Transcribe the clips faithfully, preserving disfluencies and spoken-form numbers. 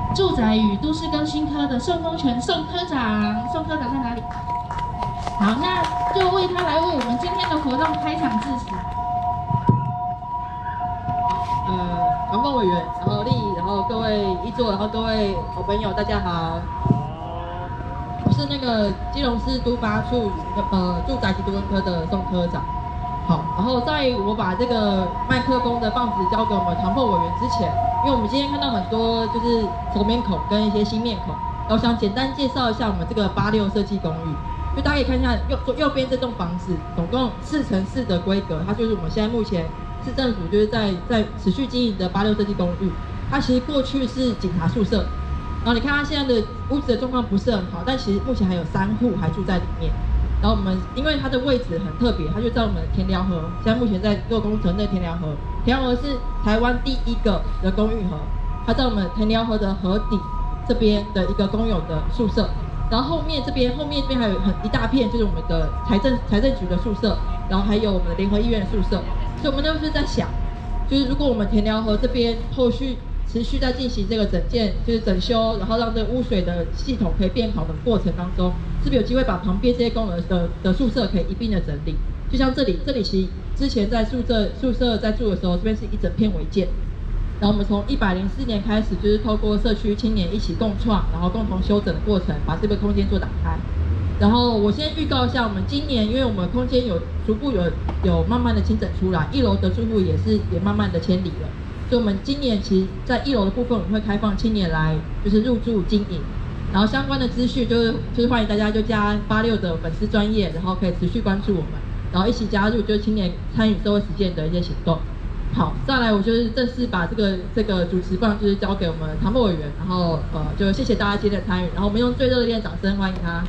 住宅与都市更新科的宋丰全宋科长，宋科长在哪里？好，那就为他来为我们今天的活动开场致辞。 呃，王凤委员，然后丽，然后各位一座，然后各位好朋友，大家好。我是那个基隆市都发处呃住宅及都更科的宋科长。好，然后在我把这个麦克风的棒子交给我们唐凤委员之前，因为我们今天看到很多就是熟面孔跟一些新面孔，我想简单介绍一下我们这个八六设计公寓。就大家可以看一下右右边这栋房子，总共四乘四的规格，它就是我们现在目前市政府就是在在持续经营的八六设计公寓。它其实过去是警察宿舍，然后你看它现在的屋子的状况不是很好，但其实目前还有三户还住在里面。然后我们因为它的位置很特别，它就在我们的田寮河，现在目前在做工程的田寮河。田寮河是台湾第一个的公寓河，它在我们田寮河的河底这边的一个公有的宿舍。然后后面这边后面这边还有很一大片，就是我们的财政财政局的宿舍，然后还有我们的联合医院的宿舍。所以我们就是在想，就是如果我们田寮河这边后续持续在进行这个整建，就是整修，然后让这个污水的系统可以变好的过程当中，是不是有机会把旁边这些公有的的宿舍可以一并的整理？就像这里，这里其实之前在宿舍宿舍在住的时候，这边是一整片违建。然后我们从一百零四年开始，就是透过社区青年一起共创，然后共同修整的过程，把这个空间做打开。然后我先预告一下，我们今年因为我们空间有逐步有有慢慢的清整出来，一楼的住户也是也慢慢的迁离了，所以我们今年其实在一楼的部分，我们会开放青年来就是入住经营。然后相关的资讯就是就是欢迎大家就加八六的粉丝专页，然后可以持续关注我们，然后一起加入就是青年参与社会实践的一些行动。好，再来我就是正式把这个这个主持棒就是交给我们唐凤委员，然后呃就谢谢大家今天的参与，然后我们用最热烈的掌声欢迎他。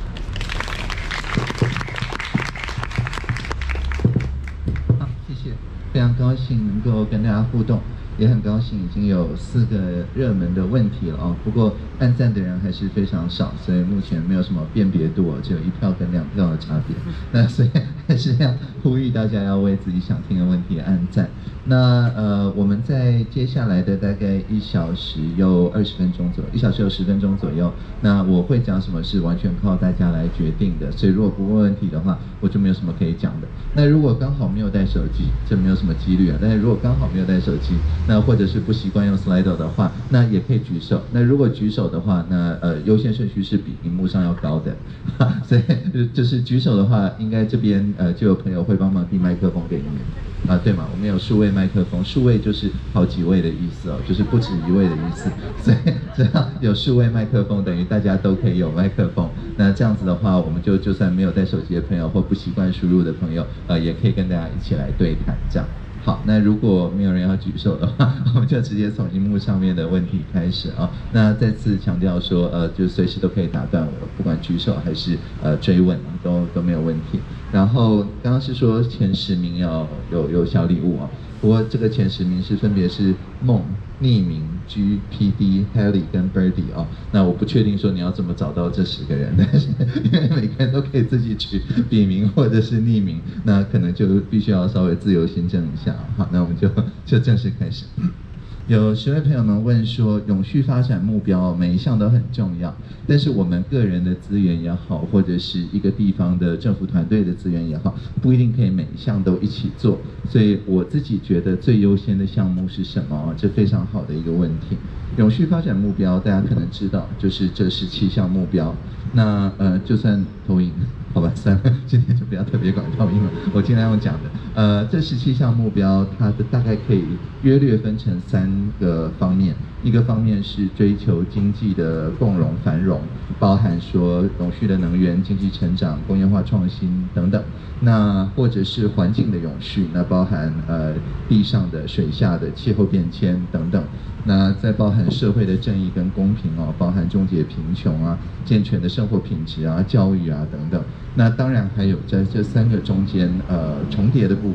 好，谢谢，非常高兴能够跟大家互动。也很高兴已经有四个热门的问题了哦，不过按赞的人还是非常少，所以目前没有什么辨别度哦，只有一票跟两票的差别。那所以还是要呼吁大家要为自己想听的问题按赞。那呃，我们在接下来的大概一小时又二十分钟左右，一小时有十分钟左右。那我会讲什么是完全靠大家来决定的，所以如果不问问题的话，我就没有什么可以讲的。那如果刚好没有带手机，这没有什么几率啊。但是如果刚好没有带手机，那或者是不习惯用 Slido 的话，那也可以举手。那如果举手的话，那呃优先顺序是比荧幕上要高的，所以就是举手的话，应该这边呃就有朋友会帮忙递麦克风给你们啊，对吗？我们有数位麦克风，数位就是好几位的意思哦，就是不止一位的意思。所以只要有数位麦克风，等于大家都可以有麦克风。那这样子的话，我们就就算没有带手机的朋友或不习惯输入的朋友，呃，也可以跟大家一起来对谈这样。好，那如果没有人要举手的话，我们就直接从荧幕上面的问题开始啊。那再次强调说，呃，就随时都可以打断我，不管举手还是呃追问，都都没有问题。然后刚刚是说前十名要有有小礼物啊，不过这个前十名是分别是梦、匿名、G、P D、Helly 跟 Birdy 哦。那我不确定说你要怎么找到这十个人，但是因为每个人都可以自己取笔名或者是匿名，那可能就必须要稍微自由行政一下。好，那我们就就正式开始。有十位朋友们问说，永续发展目标每一项都很重要，但是我们个人的资源也好，或者是一个地方的政府团队的资源也好，不一定可以每一项都一起做。所以我自己觉得最优先的项目是什么？这非常好的一个问题。永续发展目标大家可能知道，就是这十七项目标。那呃，就算投影，好吧，算了，今天就不要特别管投影了，我尽量用讲的。呃，这十七项目标，它的大概可以约略分成三个方面。一个方面是追求经济的共荣繁荣，包含说永续的能源、经济成长、工业化创新等等。那或者是环境的永续，那包含呃地上的、水下的、气候变迁等等。那再包含社会的正义跟公平哦，包含终结贫穷啊、健全的生活品质啊、教育啊等等。那当然还有在这三个中间呃重叠的部分，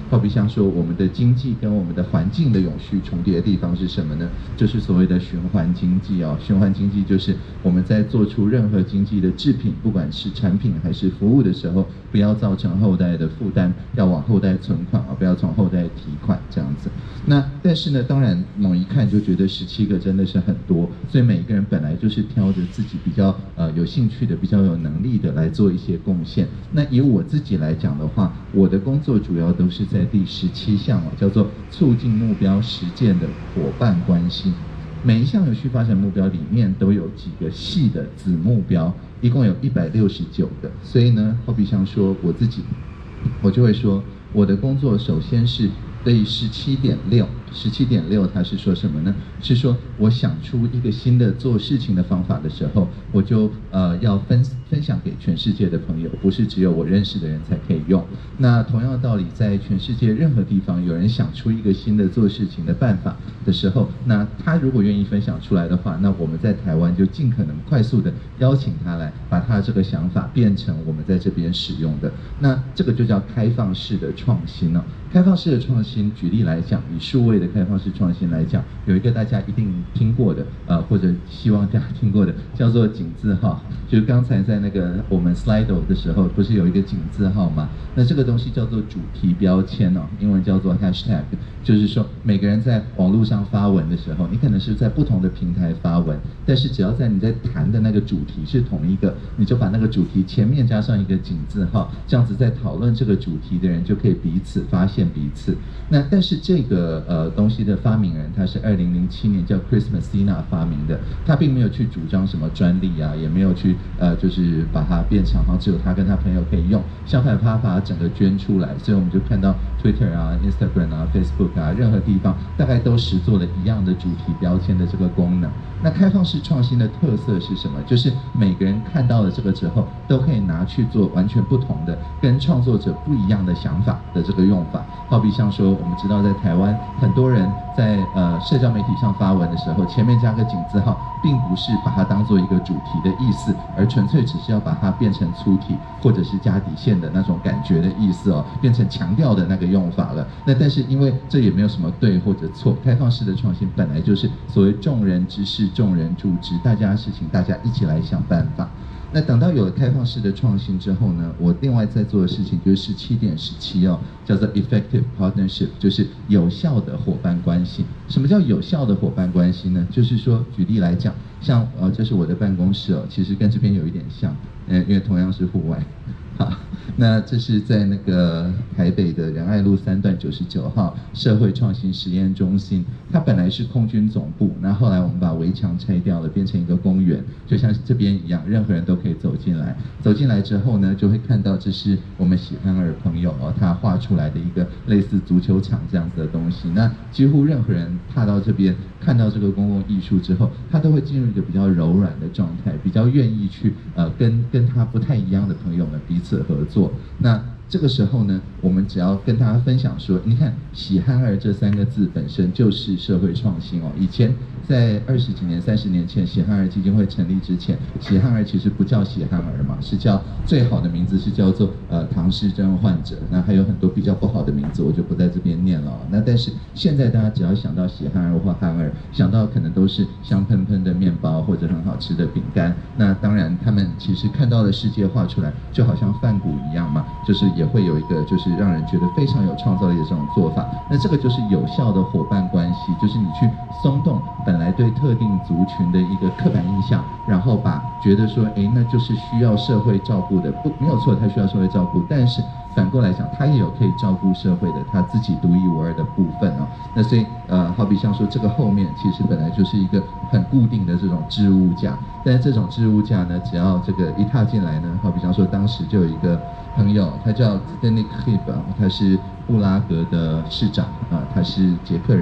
好比像说我们的经济跟我们的环境的永续重叠的地方是什么呢？就是所谓的循环经济哦。循环经济就是我们在做出任何经济的制品，不管是产品还是服务的时候，不要造成后代的负担，要往后代存款啊，不要从后代提款这样子。那但是呢，当然猛一看就觉得十七个真的是很多，所以每个人本来就是挑着自己比较呃有兴趣的、比较有能力的来做一些贡献。那以我自己来讲的话，我的工作主要都是在第十七项哦，叫做促进目标实践的伙伴关系。每一项永续发展目标里面都有几个细的子目标，一共有一百六十九个。所以呢，好比像说我自己，我就会说我的工作首先是对十七点六，十七点六它是说什么呢？是说我想出一个新的做事情的方法的时候，我就呃要分分享给全世界的朋友，不是只有我认识的人才可以用。那同样的道理，在全世界任何地方有人想出一个新的做事情的办法的时候，那他如果愿意分享出来的话，那我们在台湾就尽可能快速的邀请他来，把他这个想法变成我们在这边使用的。那这个就叫开放式的创新哦。开放式的创新，举例来讲，以数位的开放式创新来讲，有一个大家一定听过的，呃，或者希望大家听过的，叫做井字号。就是刚才在那个我们 Slido 的时候，不是有一个井字号吗？那这个东西叫做主题标签哦，英文叫做 hashtag， 就是说每个人在网络上发文的时候，你可能是在不同的平台发文，但是只要在你在谈的那个主题是同一个，你就把那个主题前面加上一个井字号，这样子在讨论这个主题的人就可以彼此发现彼此。那但是这个呃东西的发明人，他是二零零七年叫 Chris Messina 发明的，他并没有去主张什么专利啊，也没有去呃就是把它变成好像只有他跟他朋友可以用，相反他把它整个捐出来，所以我们就看到 Twitter 啊、Instagram 啊、Facebook 啊，任何地方大概都实做了一样的主题标签的这个功能。那开放式创新的特色是什么？就是每个人看到了这个之后，都可以拿去做完全不同的、跟创作者不一样的想法的这个用法。好比像说，我们知道在台湾，很多人在呃社交媒体上发文的时候，前面加个井字号，并不是把它当做一个主题的意思，而纯粹只是要把它变成粗体或者是加底线的那种感觉的意思哦，变成强调的那个用法了。那但是因为这也没有什么对或者错，开放式的创新本来就是所谓众人之事众人助之，大家的事情大家一起来想办法。那等到有了开放式的创新之后呢，我另外在做的事情就是十七点十七哦，叫做 effective partnership， 就是有效的伙伴关系。什么叫有效的伙伴关系呢？就是说，举例来讲，像呃，这是我的办公室哦，其实跟这边有一点像，呃，因为同样是户外。好，那这是在那个台北的仁爱路三段九十九号社会创新实验中心，它本来是空军总部，那后来我们把围墙拆掉了，变成一个公园，就像这边一样，任何人都可以走进来。走进来之后呢，就会看到这是我们喜憨儿朋友哦，他画出来的一个类似足球场这样子的东西。那几乎任何人踏到这边，看到这个公共艺术之后，他都会进入一个比较柔软的状态，比较愿意去呃跟跟他不太一样的朋友们彼此合作。那这个时候呢，我们只要跟大家分享说，你看喜憨儿这三个字本身就是社会创新哦。以前在二十几年、三十年前，喜憨儿基金会成立之前，喜憨儿其实不叫喜憨儿嘛，是叫最好的名字是叫做呃唐氏症患者。那还有很多比较不好的名字，我就不在这边念了哦。那但是现在大家只要想到喜憨儿或憨儿，想到可能都是香喷喷的面包或者很好吃的饼干。那当然，他们其实看到的世界画出来，就好像梵谷一样嘛，就是也会有一个就是让人觉得非常有创造力的这种做法。那这个就是有效的伙伴关系，就是你去松动本来对特定族群的一个刻板印象，然后把觉得说，哎，那就是需要社会照顾的，不没有错，他需要社会照顾，但是反过来讲，他也有可以照顾社会的他自己独一无二的部分哦。那所以呃，好比像说这个后面其实本来就是一个很固定的这种置物架，但是这种置物架呢，只要这个一踏进来呢，好比像说当时就有一个朋友，他叫 Zdeněk Chýb， 他是布拉格的市长啊，他是捷克人。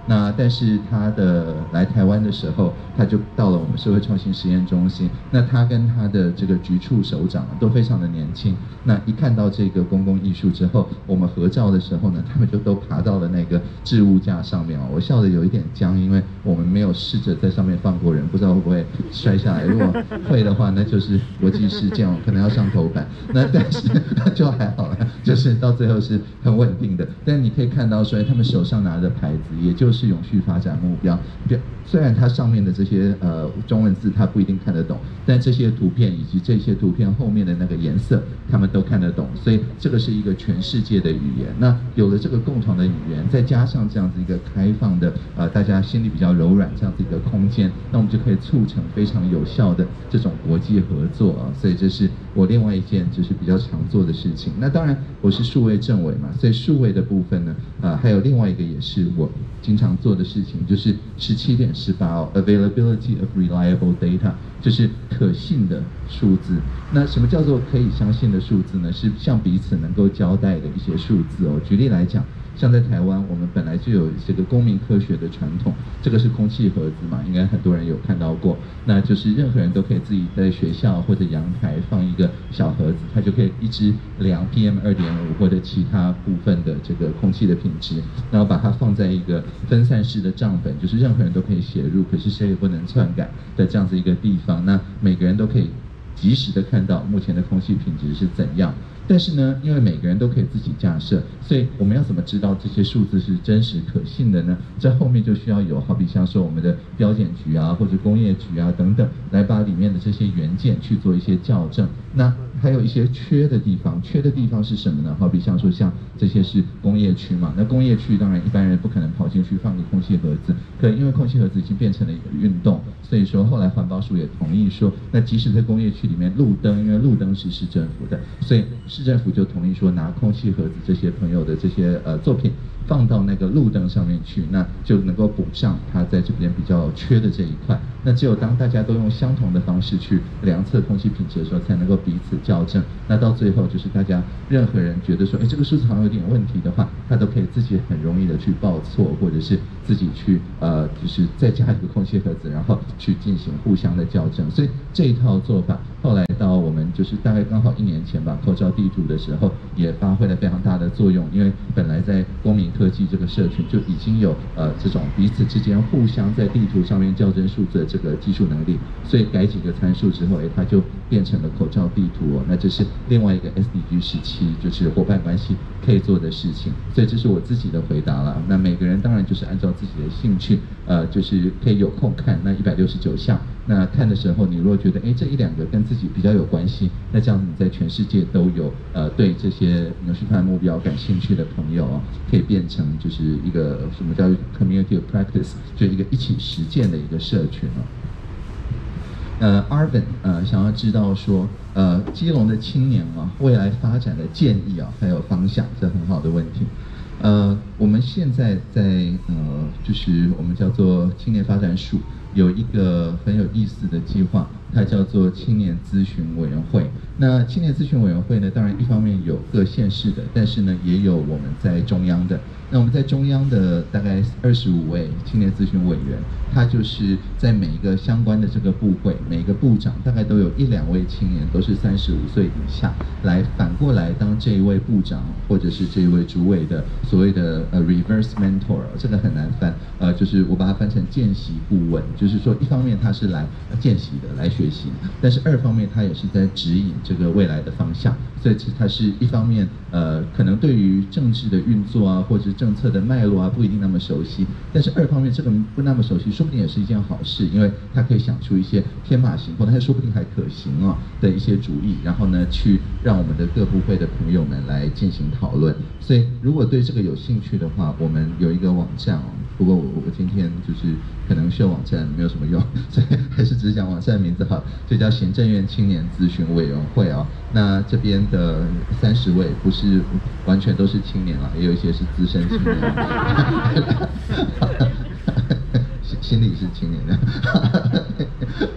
那但是他的来台湾的时候，他就到了我们社会创新实验中心。那他跟他的这个局处首长都非常的年轻。那一看到这个公共艺术之后，我们合照的时候呢，他们就都爬到了那个置物架上面哦。我笑得有一点僵，因为我们没有试着在上面放过人，不知道会不会摔下来。如果会的话，那就是国际事件哦，可能要上头版。那但是就还好了，就是到最后是很稳定的。但你可以看到说，他们手上拿的牌子，也就是永续发展目标。虽然它上面的这些呃中文字他不一定看得懂，但这些图片以及这些图片后面的那个颜色，他们都看得懂。所以这个是一个全世界的语言。那有了这个共同的语言，再加上这样子一个开放的呃大家心里比较柔软这样子一个空间，那我们就可以促成非常有效的这种国际合作啊。所以这是我另外一件就是比较常做的事情。那当然我是数位政委嘛，所以数位的部分呢，呃还有另外一个也是我经常做的事情，就是十七点十八哦 ，availability of reliable data， 就是可信的数字。那什么叫做可以相信的数字呢？是向彼此能够交代的一些数字哦。举例来讲，像在台湾，我们本来就有这个公民科学的传统，这个是空气盒子嘛，应该很多人有看到过。那就是任何人都可以自己在学校或者阳台放一个小盒子，它就可以一直量 P M 二点五 或者其他部分的这个空气的品质，然后把它放在一个分散式的账本，就是任何人都可以写入，可是谁也不能篡改的这样子一个地方。那每个人都可以及时的看到目前的空气品质是怎样。但是呢，因为每个人都可以自己架设，所以我们要怎么知道这些数字是真实可信的呢？这后面就需要有好比像说我们的标检局啊，或者工业局啊等等，来把里面的这些元件去做一些校正。那还有一些缺的地方，缺的地方是什么呢？好比像说像这些是工业区嘛，那工业区当然一般人不可能跑进去放个空气盒子，可因为空气盒子已经变成了一个运动，所以说后来环保署也同意说，那即使在工业区里面路灯，因为路灯是市政府的，所以市政府就同意说拿空气盒子这些朋友的这些呃作品放到那个路灯上面去，那就能够补上它在这边比较缺的这一块。那只有当大家都用相同的方式去量测空气品质的时候，才能够彼此校正。那到最后就是大家任何人觉得说，哎，这个数字好像有点问题的话，他都可以自己很容易的去报错，或者是自己去呃，就是再加一个空气盒子，然后去进行互相的校正。所以这一套做法，后来到我们就是大概刚好一年前吧，口罩地图的时候，也发挥了非常大的作用。因为本来在公民科技这个社群就已经有呃这种彼此之间互相在地图上面校正数字的这个技术能力，所以改几个参数之后，哎，它就变成了口罩地图哦。那这是另外一个 S D G 十七，就是伙伴关系可以做的事情。所以这是我自己的回答了。那每个人当然就是按照自己的兴趣，呃，就是可以有空看那一百六十九项。那看的时候，你如果觉得哎这一两个跟自己比较有关系，那这样你在全世界都有呃对这些永续发展目标感兴趣的朋友哦，可以变成就是一个什么叫 community of practice， 就一个一起实践的一个社群哦。呃 ，Arvin 呃想要知道说呃基隆的青年啊未来发展的建议啊还有方向，这很好的问题。呃，我们现在在呃就是我们叫做青年发展署。有一个很有意思的计划，它叫做青年咨询委员会。那青年咨询委员会呢，当然一方面有各县市的，但是呢也有我们在中央的。那我们在中央的大概二十五位青年咨询委员，他就是在每一个相关的这个部会，每一个部长大概都有一两位青年，都是三十五岁以下，来反过来当这一位部长或者是这一位主委的所谓的呃 reverse mentor， 这个很难翻，呃，就是我把它翻成见习顾问。就是说，一方面他是来见习的，来学习，但是二方面他也是在指引这个未来的方向。所以他是一方面，呃，可能对于政治的运作啊，或者政策的脉络啊，不一定那么熟悉。但是二方面，这个不那么熟悉，说不定也是一件好事，因为他可以想出一些天马行空，他说不定还可行啊的一些主意，然后呢，去让我们的各部会的朋友们来进行讨论。所以，如果对这个有兴趣的话，我们有一个网站哦。不过我我今天就是可能秀网站没有什么用，所以还是只讲网站的名字好，就叫行政院青年咨询委员会哦。那这边的三十位不是完全都是青年了，也有一些是资深青年，心里是青年的，对，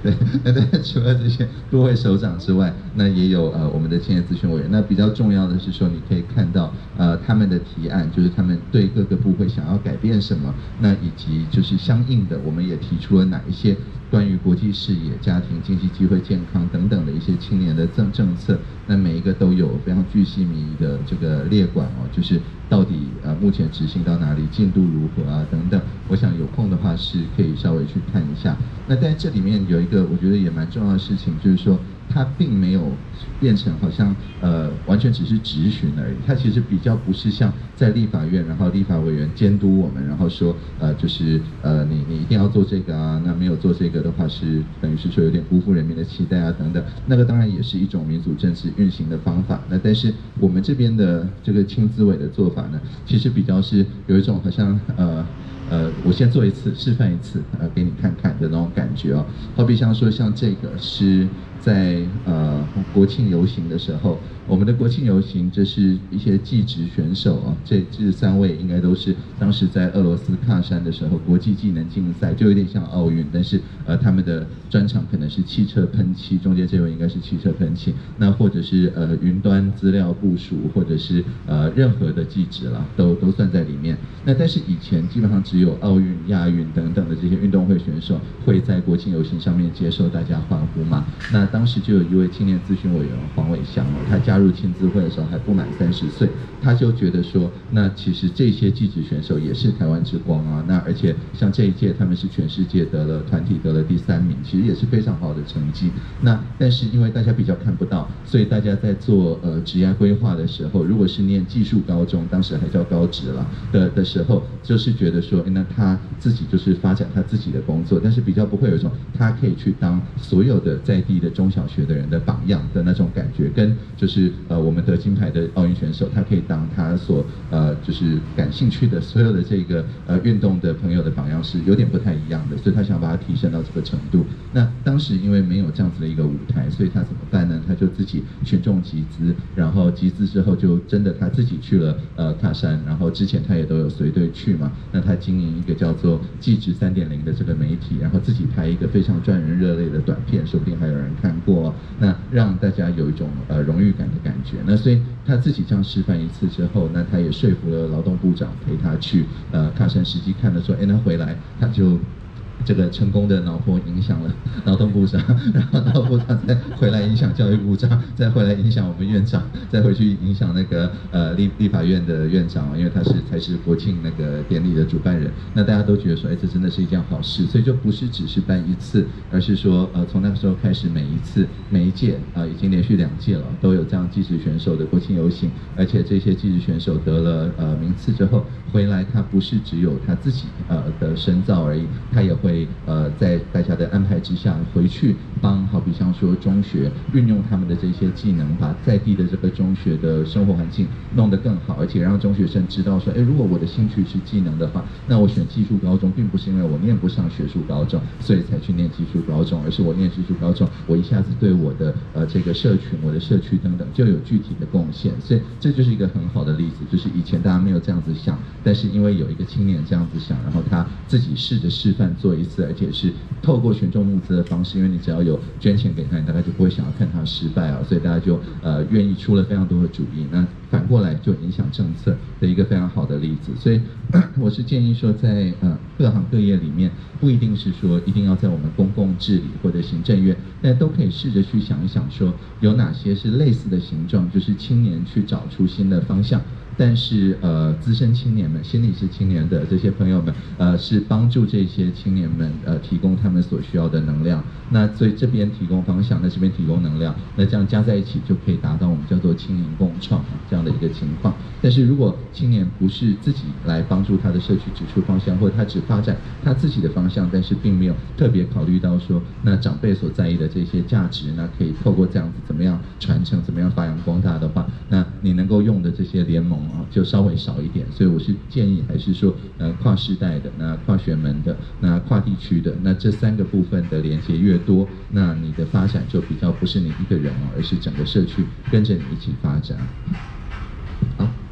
那但除了这些部会首长之外，那也有呃我们的青年咨询委员。那比较重要的是说，你可以看到呃他们的提案，就是他们对各个部会想要改变什么，那以及就是相应的，我们也提出了哪一些关于国际视野、家庭、经济机会、健康等等的一些青年的政政策。那每一个都有非常巨细靡遗的这个列管哦，就是到底呃目前执行到哪里，进度如何啊等等。我想有空的话是可以稍微去看一下。那在这里面有一个我觉得也蛮重要的事情，就是说它并没有变成好像呃完全只是质询而已，它其实比较不是像在立法院，然后立法委员监督我们，然后说呃就是呃你你一定要做这个啊，那没有做这个的话是等于是说有点辜负人民的期待啊等等。那个当然也是一种民主政治运行的方法。那但是我们这边的这个青资委的做法呢，其实比较是有一种好像呃。呃，我先做一次示范一次，呃，给你看看的那种感觉哦。好比像说，像这个是在呃国庆游行的时候，我们的国庆游行，这是一些技职选手啊，这这三位应该都是当时在俄罗斯喀山的时候国际技能竞赛，就有点像奥运，但是呃他们的专长可能是汽车喷漆，中间这位应该是汽车喷漆，那或者是呃云端资料部署，或者是呃任何的技职啦，都都算在里面。那但是以前基本上只有奥运、亚运等等的这些运动会选手会在国庆游行上面接受大家欢呼嘛。那当时就有一位青年咨询委员黄伟翔哦，他加入青资会的时候还不满三十岁，他就觉得说，那其实这些技职选手也是台湾之光啊。那而且像这一届他们是全世界得了团体得了第三名，其实也是非常好的成绩。那但是因为大家比较看不到，所以大家在做呃职业规划的时候，如果是念技术高中，当时还叫高职了的的时候，就是觉得说，那他自己就是发展他自己的工作，但是比较不会有一种他可以去当所有的在地的中小学的人的榜样的那种感觉，跟就是呃我们得金牌的奥运选手，他可以当他所呃就是感兴趣的所有的这个呃运动的朋友的榜样是有点不太一样的，所以他想把它提升到这个程度。那当时因为没有这样子的一个舞台，所以他怎么办呢？他就自己群众集资，然后集资之后就真的他自己去了呃喀山，然后之前他也都有随队去嘛。那他经营一个叫做技职三点零的这个媒体，然后自己拍一个非常赚人热泪的短片，说不定还有人看过，那让大家有一种呃荣誉感的感觉。那所以他自己这样示范一次之后，那他也说服了劳动部长陪他去呃喀山实际看了，说，哎，那回来他就。这个成功的脑波影响了劳动部长，然后劳动部长再回来影响教育部长，再回来影响我们院长，再回去影响那个呃立立法院的院长，因为他是才是国庆那个典礼的主办人。那大家都觉得说，哎，这真的是一件好事，所以就不是只是办一次，而是说呃从那个时候开始，每一次每一届啊、呃、已经连续两届了，都有这样技职选手的国庆游行，而且这些技职选手得了呃名次之后回来，他不是只有他自己呃的深造而已，他也会。呃，在大家的安排之下，回去帮好比像说中学运用他们的这些技能，把在地的这个中学的生活环境弄得更好，而且让中学生知道说，哎，如果我的兴趣是技能的话，那我选技术高中，并不是因为我念不上学术高中，所以才去念技术高中，而是我念技术高中，我一下子对我的呃这个社群、我的社区等等就有具体的贡献。所以这就是一个很好的例子，就是以前大家没有这样子想，但是因为有一个青年这样子想，然后他自己试着示范做一次，而且是透过群众募资的方式，因为你只要有捐钱给他，你大概就不会想要看他失败啊，所以大家就呃愿意出了非常多的主意。那反过来就影响政策的一个非常好的例子。所以我是建议说在，在呃各行各业里面，不一定是说一定要在我们公共治理或者行政院，但都可以试着去想一想，说有哪些是类似的形状，就是青年去找出新的方向。但是呃，资深青年们、心理师青年的这些朋友们，呃，是帮助这些青年们呃提供他们所需要的能量。那所以这边提供方向，那这边提供能量，那这样加在一起就可以达到我们叫做青年共创这样的一个情况。但是如果青年不是自己来帮助他的社区指出方向，或者他只发展他自己的方向，但是并没有特别考虑到说，那长辈所在意的这些价值，那可以透过这样子怎么样传承、怎么样发扬光大的话，那你能够用的这些联盟啊，就稍微少一点。所以我是建议还是说，呃，跨世代的、那跨学门的、那跨地区的，那这三个部分的连接越多，那你的发展就比较不是你一个人哦，而是整个社区跟着你一起发展。好，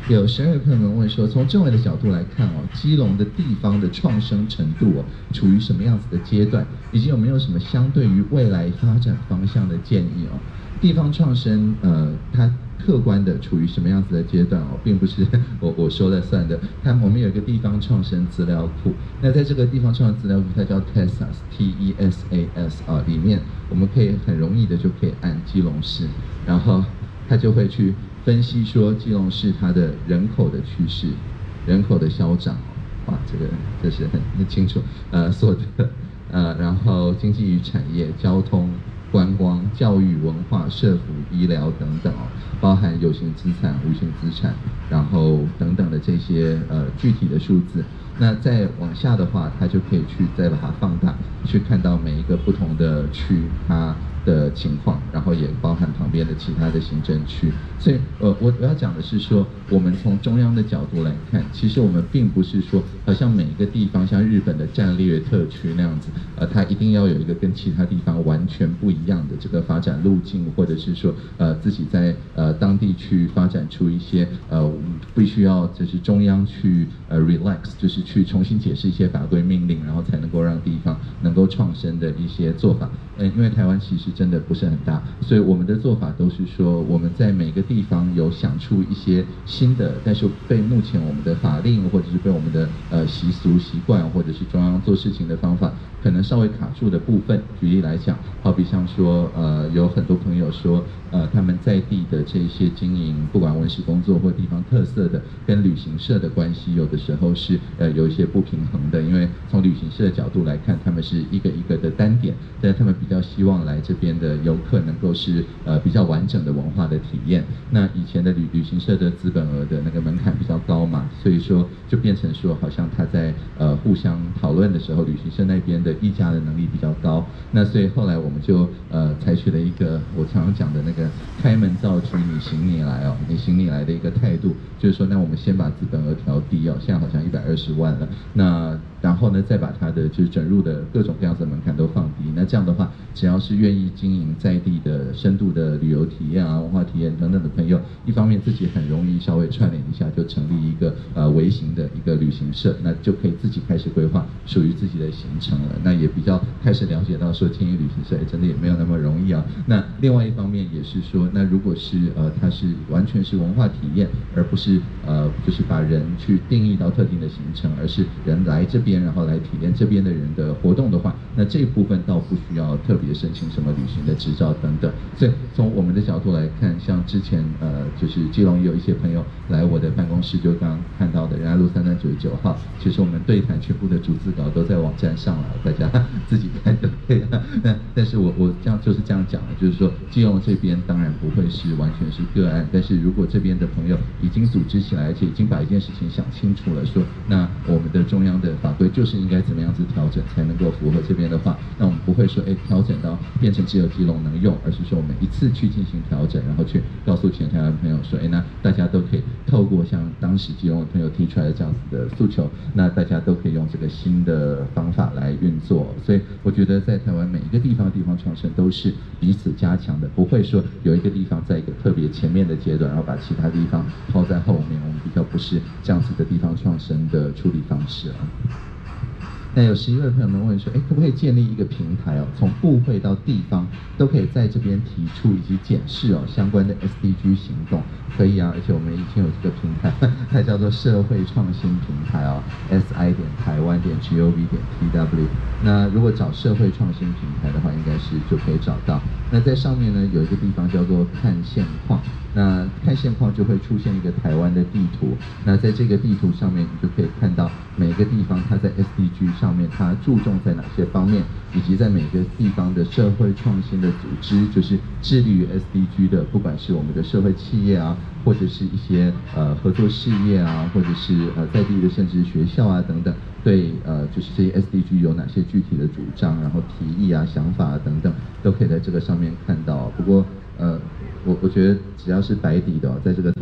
有十二位朋友们问说，从政委的角度来看哦，基隆的地方的创生程度哦，处于什么样子的阶段，以及有没有什么相对于未来发展方向的建议哦？地方创生，呃，它客观的处于什么样子的阶段哦，并不是我我说了算的。它我们有一个地方创生资料库，那在这个地方创生资料库，它叫 T E S A S T E S A S 啊，里面我们可以很容易的就可以按基隆市，然后它就会去分析说基隆市它的人口的趋势、人口的消长，哇，这个这是很很清楚。呃，所得，呃，然后经济与产业、交通、观光、教育、文化、社福、医疗等等哦，包含有形资产、无形资产，然后等等的这些呃具体的数字。那再往下的话，它就可以去再把它放大，去看到每一个不同的区它的情况，然后也包含旁边的其他的行政区。所以，呃，我我要讲的是说，我们从中央的角度来看，其实我们并不是说，好像每一个地方像日本的战略特区那样子，呃，它一定要有一个跟其他地方完全不一样的这个发展路径，或者是说，呃，自己在呃当地去发展出一些呃必须要就是中央去呃 relax， 就是去重新解释一些法规命令，然后才能够让地方能够创生的一些做法。嗯，因为台湾其实真的不是很大，所以我们的做法都是说，我们在每个地方有想出一些新的，但是被目前我们的法令或者是被我们的呃习俗习惯，或者是中央做事情的方法可能稍微卡住的部分。举例来讲，好比像说，呃，有很多朋友说，呃，他们在地的这些经营，不管文史工作或地方特色的，跟旅行社的关系，有的时候是呃有一些不平衡的，因为从旅行社的角度来看，他们是一个一个的单点，但他们比较希望来这边的游客能够是呃比较完整的文化的体验。那以前的旅旅行社的资本额的那个门槛比较高嘛，所以说就变成说，好像他在呃互相讨论的时候，旅行社那边的议价的能力比较高。那所以后来我们就呃采取了一个我常常讲的那个开门造车，你行你来哦，你行你来的一个态度，就是说，那我们先把资本额调低哦，现在好像一百二十万了，那然后呢，再把它的就是准入的各种各样子的门槛都放低。那这样的话，只要是愿意经营在地的深度的旅游体验啊、文化体验等等的朋友，一方面自己很容易稍微串联一下，就成立一个呃微型的一个旅行社，那就可以自己开始规划属于自己的行程了。那也比较开始了解到说，经营旅行社也真的也没有那么容易啊。那另外一方面也是说，那如果是呃它是完全是文化体验，而不是呃就是把人去定义到特定的行程，而是人来这边然后来体验这边的人的活动的话，那这一部分倒不需要特别申请什么旅行的执照等等。所以从我们的角度来看，像之前呃就是基隆也有一些朋友来我的办公室，就刚刚看到的仁爱路三段九十九号，其实我们对谈全部的逐字稿都在网站上了，大家自己看就可以了。那但是我我这样就是这样讲的，就是说基隆这边当然不会是完全是个案，但是如果这边的朋友已经组织起来，而且已经把一件事情想清楚了，说那我们的中央的法规就是应该怎么样子调整才能够符合这边的话，那我们不会说哎调整到变成只有基隆能用，而是说我们一次去进行调整，然后去告诉全台湾朋友说，哎，那大家都可以透过像当时基隆的朋友提出来的这样子的诉求，那大家都可以用这个新的方法来运作。所以我觉得在台湾每一个地方地方创生都是彼此加强的，不会说有一个地方在一个特别前面的阶段，然后把其他地方抛在后面，我们比较不是这样子的地方创生的处理方式啊。那有十一位朋友们问说，哎，可不可以建立一个平台哦，从部会到地方都可以在这边提出以及检视哦相关的 S D G 行动？可以啊，而且我们已经有这个平台，它叫做社会创新平台哦 ，S I 点台湾点 G O V 点 T W。那如果找社会创新平台的话，应该是就可以找到。那在上面呢有一个地方叫做看现况。那看现况就会出现一个台湾的地图，那在这个地图上面，你就可以看到每个地方它在 S D G 上面它注重在哪些方面，以及在每个地方的社会创新的组织，就是致力于 S D G 的，不管是我们的社会企业啊，或者是一些呃合作事业啊，或者是呃在地的甚至学校啊等等，对呃就是这些 S D G 有哪些具体的主张，然后提议啊、想法啊等等，都可以在这个上面看到。不过呃。我我觉得只要是白底的、哦，在这个投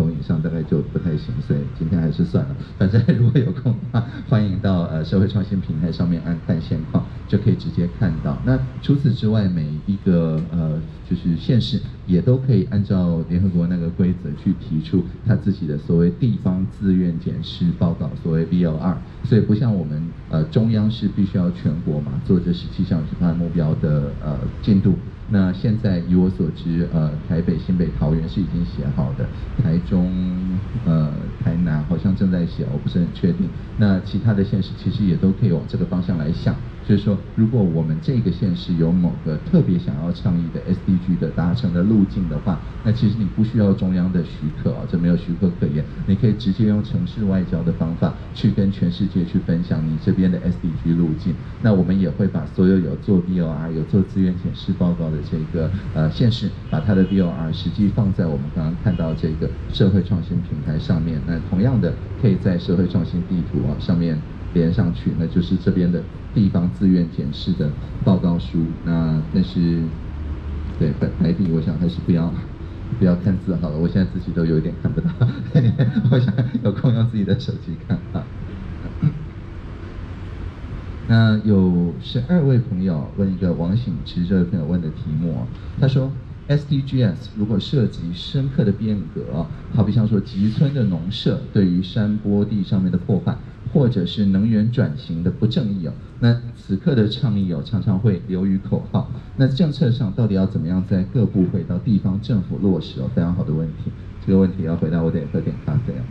钟以上大概就不太行，所以今天还是算了。反正如果有空的话，欢迎到呃社会创新平台上面按看现况，就可以直接看到。那除此之外，每一个呃就是县市也都可以按照联合国那个规则去提出他自己的所谓地方自愿检视报告，所谓 V L R。所以不像我们呃中央是必须要全国嘛做这十七项指标目标的呃进度。那现在以我所知，呃，台北、新北、桃园是已经写好的，台中、呃、台南好像正在写，我不是很确定。那其他的县市其实也都可以往这个方向来想，就是说，如果我们这个县市有某个特别想要倡议的 S D G 的达成的路径的话，那其实你不需要中央的许可啊，这没有许可可言，你可以直接用城市外交的方法去跟全世界去分享你这边的 S D G 路径。那我们也会把所有有做 V L R、有做资源检视报告的这个呃县市，把它的 V L R 实际放在我们刚刚看到这个社会创新平台上面。那同样的，可以在社会创新地图啊上面连上去，那就是这边的地方自愿检视的报告书。那但是对白白笔，我想还是不要不要看字好了，我现在自己都有一点看不到，我想有空用自己的手机看啊。那有十二位朋友问一个王醒之这位朋友问的题目，他说 S D Gs 如果涉及深刻的变革，好比像说集村的农舍对于山坡地上面的破坏，或者是能源转型的不正义哦，那此刻的倡议哦常常会流于口号。那政策上到底要怎么样在各部会到地方政府落实哦？非常好的问题，这个问题要回答我得喝点咖啡啊。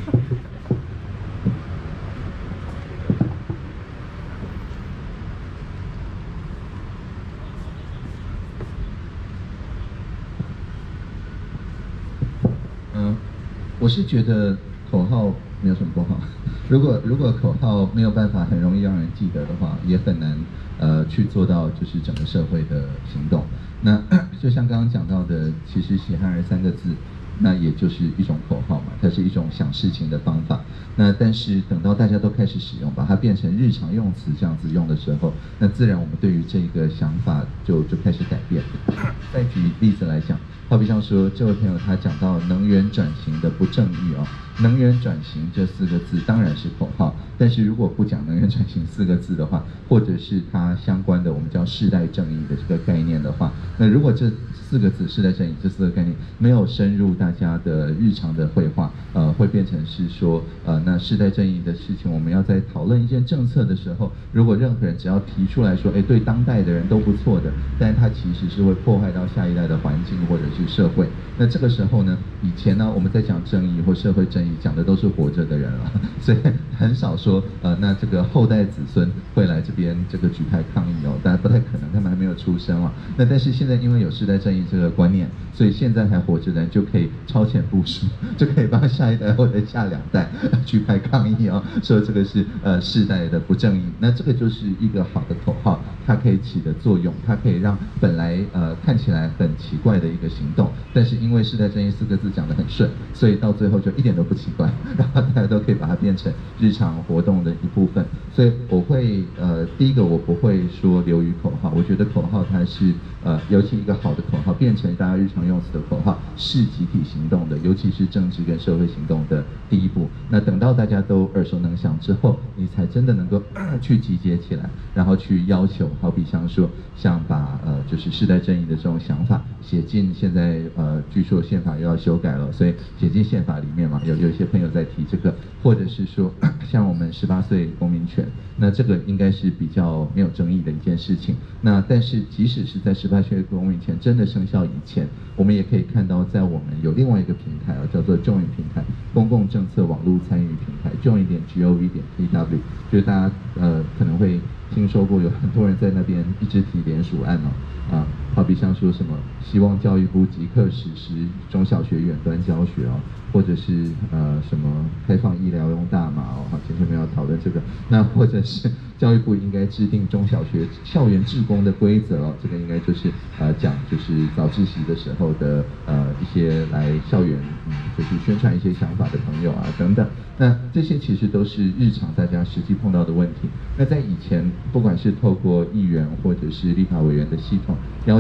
嗯，我是觉得口号没有什么不好。如果如果口号没有办法很容易让人记得的话，也很难呃去做到就是整个社会的行动。那就像刚刚讲到的，其实喜憨儿三个字，那也就是一种口号嘛，它是一种想事情的方法。那但是等到大家都开始使用，把它变成日常用词这样子用的时候，那自然我们对于这个想法就就开始改变。再举例子来讲，好比像说这位朋友他讲到能源转型的不正义哦，能源转型这四个字当然是口号，但是如果不讲能源转型四个字的话，或者是它相关的我们叫世代正义的这个概念的话，那如果这四个字世代正义这四个概念没有深入大家的日常的绘画，呃，会变成是说，呃，那世代正义的事情，我们要在讨论一件政策的时候，如果任何人只要提出来说，哎，对当代的人都不错的，但是它其实是会破坏到下一代的环境或者是社会。那这个时候呢，以前呢我们在讲正义或社会正义，讲的都是活着的人了，所以很少说，呃，那这个后代子孙会来这边这个举牌抗议哦，大家不太可能，他们还没有出生啊。那但是现在因为有世代正义这个观念，所以现在还活着的人就可以超前部署，就可以帮下一代或者下两代举牌抗议哦，说这个是呃世代的不正义。那这个就是一个好的口号，它可以起的作用，它可以让本来呃看起来很奇怪的一个行动，但是因为世代正义四个字讲得很顺，所以到最后就一点都不奇怪，然后大家都可以把它变成日常活动的一部分。所以我会呃第一个我不会说流于口号，我觉得口号它是呃尤其一个好的口号变成大家日常用词的口号是集体行动的，尤其是政治跟社会行动的第一步。那等到大家都耳熟能详之后，你才真的能够、呃、去集结起来，然后去要求，好比像说像把呃就是世代正义的这种想法写进现在呃据说宪法又要修改了，所以写进宪法里面嘛，有有一些朋友在提这个，或者是说像我们十八岁公民权，那这个应该是比较没有争议的一件事情。那但是即使是在十八岁公民权真的生效以前，我们也可以看到在我们有另外一个平台啊，叫做 Join 平台，公共政策网络参与平台 join 点 gov 点 kw， 就是大家呃可能会听说过有很多人在那边一直提联署案哦，啊，好比像说什么希望教育部即刻实施中小学远端教学哦，或者是呃什么开放医疗用大麻哦，好，今天没有讨论这个，那或者是教育部应该制定中小学校园志工的规则哦，这个应该就是呃讲就是早自习的时候的呃一些来校园嗯就是宣传一些想法的朋友啊等等，那这些其实都是日常大家实际碰到的问题。那在以前不管是透过议员或者是立法委员的系统要求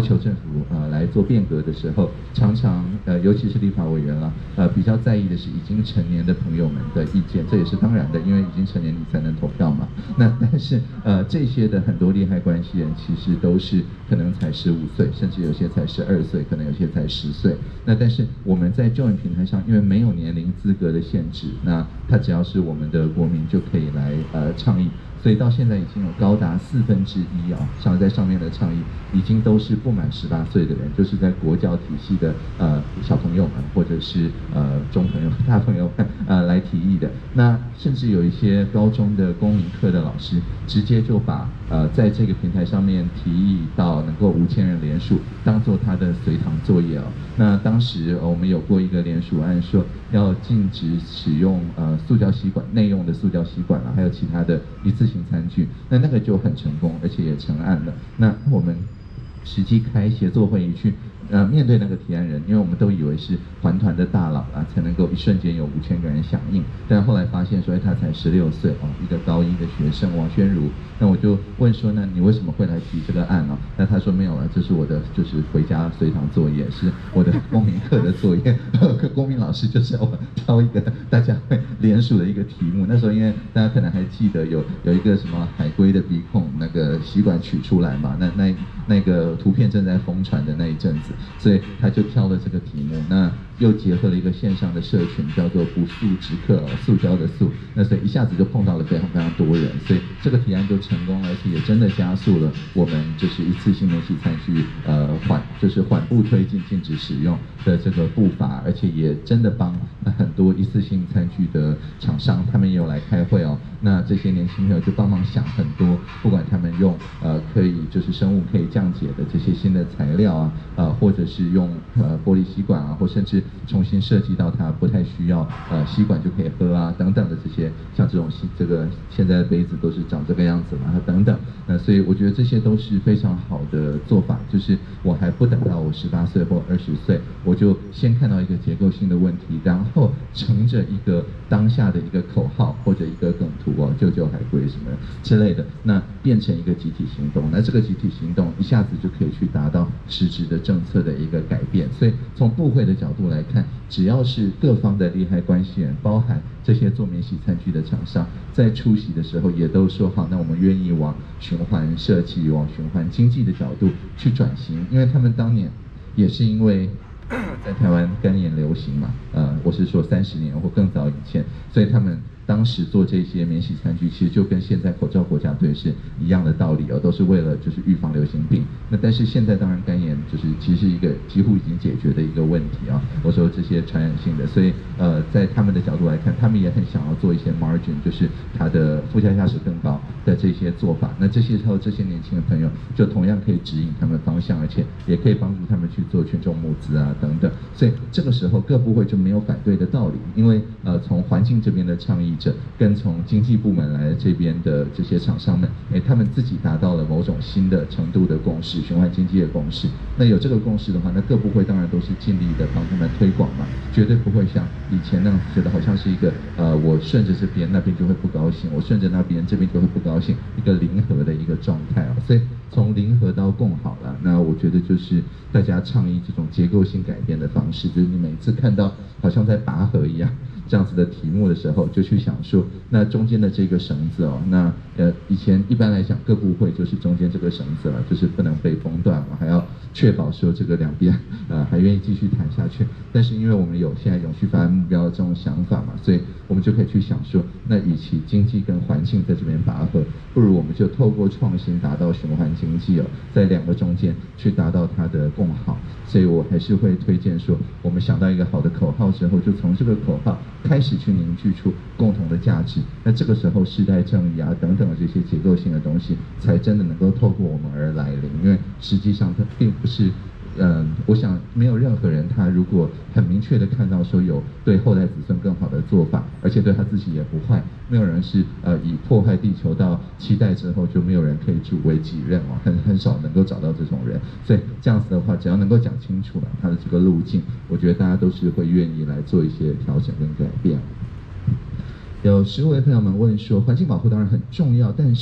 求政府呃来做变革的时候，常常呃尤其是立法委员啦，呃比较在意的是已经成年的朋友们的意见，这也是当然的，因为已经成年你才能投票嘛。那但是呃这些的很多利害关系人其实都是可能才十五岁，甚至有些才十二岁，可能有些才十岁。那但是我们在 Join 平台上，因为没有年龄资格的限制，那它只要是我们的国民就可以来呃倡议。所以到现在已经有高达四分之一啊，像在上面的倡议，已经都是不满十八岁的人，就是在国教体系的呃小朋友们，或者是呃中朋友、大朋友们呃来提议的。那甚至有一些高中的公民课的老师，直接就把呃在这个平台上面提议到能够五千人联署，当做他的随堂作业哦。那当时、呃、我们有过一个联署案，说要禁止使用呃塑胶吸管、内用的塑胶吸管啦，还有其他的一次性餐具，那那个就很成功，而且也成案了。那我们实际开协作会议去呃面对那个提案人，因为我们都以为是环团的大佬啊，才能够一瞬间有五千个人响应，但后来发现说他才十六岁哦，一个高一的学生王宣如。那我就问说，那你为什么会来提这个案呢、哦？那他说没有了，这是我的就是回家随堂作业，是我的公民课的作业。公民老师就是要我挑一个大家会联署的一个题目。那时候因为大家可能还记得有有一个什么海龟的鼻孔那个吸管取出来嘛，那那那个图片正在疯传的那一阵子，所以他就挑了这个题目。那又结合了一个线上的社群，叫做不塑直客，塑胶的塑，那所以一下子就碰到了非常非常多人，所以这个提案就成功了，而且也真的加速了我们就是一次性免洗餐具呃缓就是缓步推进禁止使用的这个步伐，而且也真的帮很多一次性餐具的厂商，他们也有来开会哦。那这些年轻朋友就帮忙想很多，不管他们用呃可以就是生物可以降解的这些新的材料啊，呃或者是用呃玻璃吸管啊，或甚至重新设计到它不太需要呃吸管就可以喝啊等等的这些，像这种这个现在的杯子都是长这个样子嘛，等等。那所以我觉得这些都是非常好的做法，就是我还不等到我十八岁或二十岁，我就先看到一个结构性的问题，然后乘着一个当下的一个口号或者一个梗图哦，救救海龟什么之类的，那变成一个集体行动。那这个集体行动一下子就可以去达到实质的政策的一个改变。所以从部会的角度来看，只要是各方的利害关系人，包含这些做免洗餐具的厂商，在出席的时候也都说好，那我们愿意往循环设计、往循环经济的角度去转型，因为他们当年也是因为在台湾肝炎流行嘛，呃，我是说三十年或更早以前，所以他们当时做这些免洗餐具，其实就跟现在口罩国家队是一样的道理哦，都是为了就是预防流行病。那但是现在当然肝炎就是其实是一个几乎已经解决的一个问题啊。我说这些传染性的，所以呃在他们的角度来看，他们也很想要做一些 margin， 就是它的附加价值更高的这些做法。那这些时候这些年轻的朋友就同样可以指引他们方向，而且也可以帮助他们去做群众募资啊等等。所以这个时候各部会就没有反对的道理，因为呃从环境这边的倡议者跟从经济部门来的这边的这些厂商们，哎，他们自己达到了某种新的程度的共识，循环经济的共识。那有这个共识的话，那各部会当然都是尽力的帮他们推广嘛，绝对不会像以前那样觉得好像是一个呃，我顺着这边那边就会不高兴，我顺着那边这边就会不高兴，一个零和的一个状态啊。所以从零和到共好了，那我觉得就是大家倡议这种结构性改变的方式，就是你每次看到好像在拔河一样这样子的题目的时候，就去想说，那中间的这个绳子哦，那呃以前一般来讲各部会就是中间这个绳子了，就是不能被封断嘛，还要确保说这个两边呃还愿意继续谈下去。但是因为我们有现在永续发展目标的这种想法嘛，所以我们就可以去想说，那与其经济跟环境在这边拔河，不如我们就透过创新达到循环经济哦，在两个中间去达到它的共好。所以我还是会推荐说，我们想到一个好的口号之后，就从这个口号开始去凝聚出共同的价值。那这个时候世代正义啊等等的这些结构性的东西，才真的能够透过我们而来临。因为实际上它并不是。嗯，我想没有任何人，他如果很明确的看到说有对后代子孙更好的做法，而且对他自己也不坏，没有人是呃以破坏地球到期待之后就没有人可以助为己任哦，很很少能够找到这种人。所以这样子的话，只要能够讲清楚了他的这个路径，我觉得大家都是会愿意来做一些调整跟改变。有十位朋友们问说，环境保护当然很重要，但是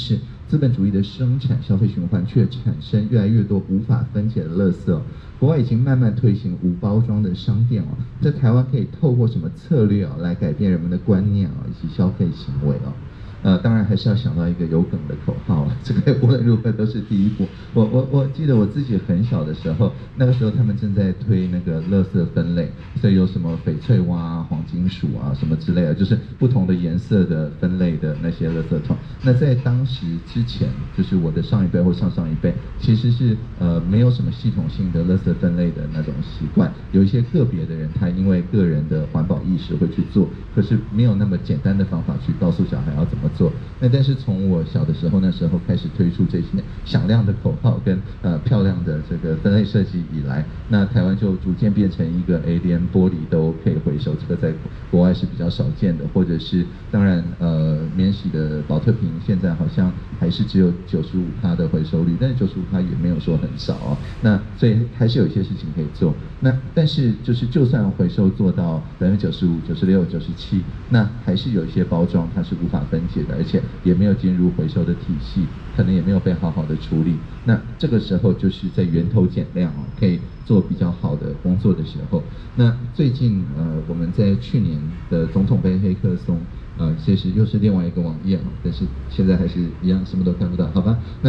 资本主义的生产消费循环却产生越来越多无法分解的垃圾哦。国外已经慢慢推行无包装的商店哦，在台湾可以透过什么策略哦来改变人们的观念哦以及消费行为哦？呃，当然还是要想到一个有梗的口号，这个无论如何都是第一步。我我我记得我自己很小的时候，那个时候他们正在推那个垃圾分类，所以有什么翡翠蛙啊、黄金鼠啊什么之类的，就是不同的颜色的分类的那些垃圾桶。那在当时之前，就是我的上一辈或上上一辈，其实是呃没有什么系统性的垃圾分类的那种习惯。有一些个别的人，他因为个人的环保意识会去做，可是没有那么简单的方法去告诉小孩要怎么做。那但是从我小的时候那时候开始推出这些响亮的口号跟呃漂亮的这个分类设计以来，那台湾就逐渐变成一个诶连玻璃都可以回收，这个在国外是比较少见的，或者是当然呃免洗的保特瓶现在好像还是只有九十五趴的回收率，但是九十五趴也没有说很少哦。那所以还是有一些事情可以做。那但是就是就算回收做到百分之九十五、九十六、九十七，那还是有一些包装它是无法分解的，而且也没有进入回收的体系，可能也没有被好好的处理。那这个时候就是在源头减量哦，可以做比较好的工作的时候。那最近呃我们在去年的总统杯黑客松。呃，其实又是另外一个网页啊，但是现在还是一样，什么都看不到，好吧？那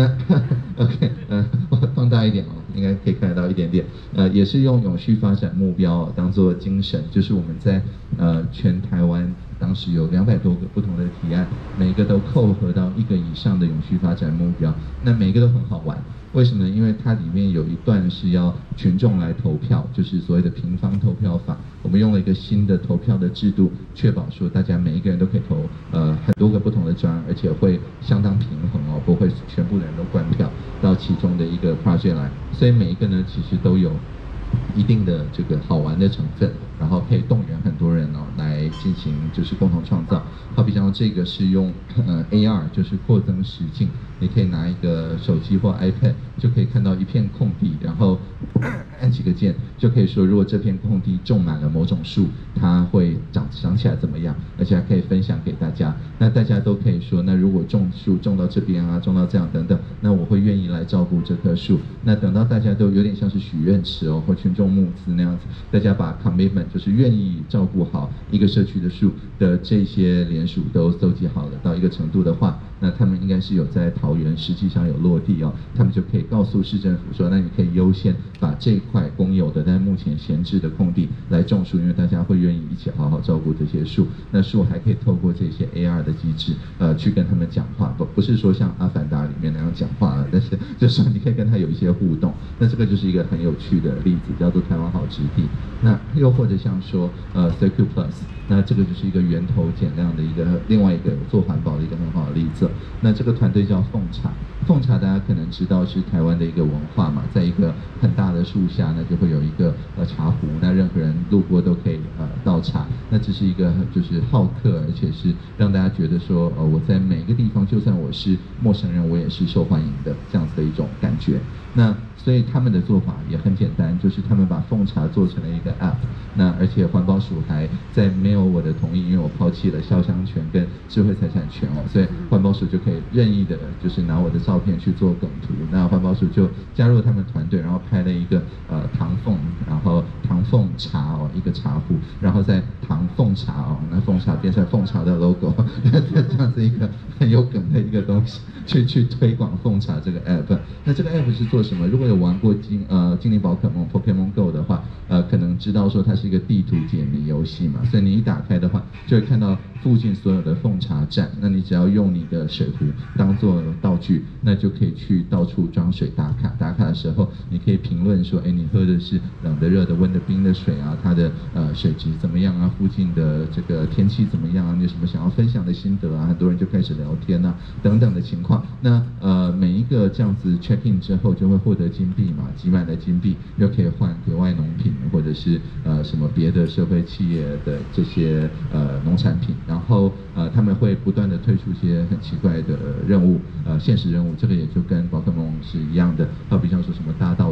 OK， 呃，放大一点哦，应该可以看得到一点点。呃，也是用永续发展目标、哦、当做精神，就是我们在呃全台湾当时有两百多个不同的提案，每个都扣合到一个以上的永续发展目标，那每一个都很好玩。为什么呢？因为它里面有一段是要群众来投票，就是所谓的平方投票法。我们用了一个新的投票的制度，确保说大家每一个人都可以投呃很多个不同的专案，而且会相当平衡哦，不会全部的人都灌票到其中的一个 project 来。所以每一个呢，其实都有一定的这个好玩的成分，然后可以动员很多人哦来进行就是共同创造。好比像这个是用呃 A R， 就是扩增实境，你可以拿一个手机或 iPad 就可以看到一片空地，然后按几个键就可以说，如果这片空地种满了某种树，它会长长起来怎么样，而且还可以分享给大家。那大家都可以说，那如果种树种到这边啊，种到这样等等，那我会愿意来照顾这棵树。那等到大家都有点像是许愿池哦，或群众募资那样子，大家把 commitment 就是愿意照顾好一个社区的树的这些联署都搜集好了到一个程度的话，那他们应该是有在桃园实际上有落地哦，他们就可以告诉市政府说，那你可以优先把这块公有的但目前闲置的空地来种树，因为大家会愿意一起好好照顾这些树。那树还可以透过这些 A R 的机制，呃，去跟他们讲话，不不是说像阿凡达里面那样讲话了，但是就是说你可以跟他有一些互动。那这个就是一个很有趣的例子，叫做台湾好质地。那又或者像说呃 Circle Plus， 那这个就是一个源头减量的一个另外一个做环保的一个很好的例子。那这个团队叫奉茶，奉茶大家可能知道是台湾的一个文化嘛，在一个很大的树下呢，就会有一个呃茶壶，那任何人路过都可以呃倒茶。那这是一个就是好客，而且是让大家觉得说，呃我在每个地方，就算我是陌生人，我也是受欢迎的这样子的一种感觉。那所以他们的做法也很简单，就是他们把奉茶做成了一个 app， 那而且环保署还在没有我的同意，因为我抛弃了肖像权跟智慧财产权哦，所以环保署就可以任意的，就是拿我的照片去做梗图。那环保署就加入他们团队，然后拍了一个呃唐凤，然后唐凤茶哦，一个茶壶，然后在唐凤茶哦，那凤茶变成凤茶的 logo， 这样子一个很有梗的一个东西，去去推广凤茶这个 app。那这个 app 是做什么？如果有玩过精呃精灵宝可梦 Pokemon Go 的话，呃可能知道说它是一个地图解谜游戏嘛，所以你一打开的话，就会看到附近所有的奉茶站，那你只要用你的水壶当做道具，那就可以去到处装水打卡。打卡的时候，你可以评论说，哎，你喝的是冷的、热的、温的、冰的水啊，它的呃水质怎么样啊？附近的这个天气怎么样啊？你有什么想要分享的心得啊？很多人就开始聊天啊，等等的情况。那呃每一个这样子 check in 之后，就会获得金币嘛，集满了金币又可以换国外农品或者是呃什么别的社会企业的这些呃农产品。然后呃他们会不断的推出一些很奇怪的任务，呃现实任务，这个也就跟宝可梦是一样的。好比像说什么大道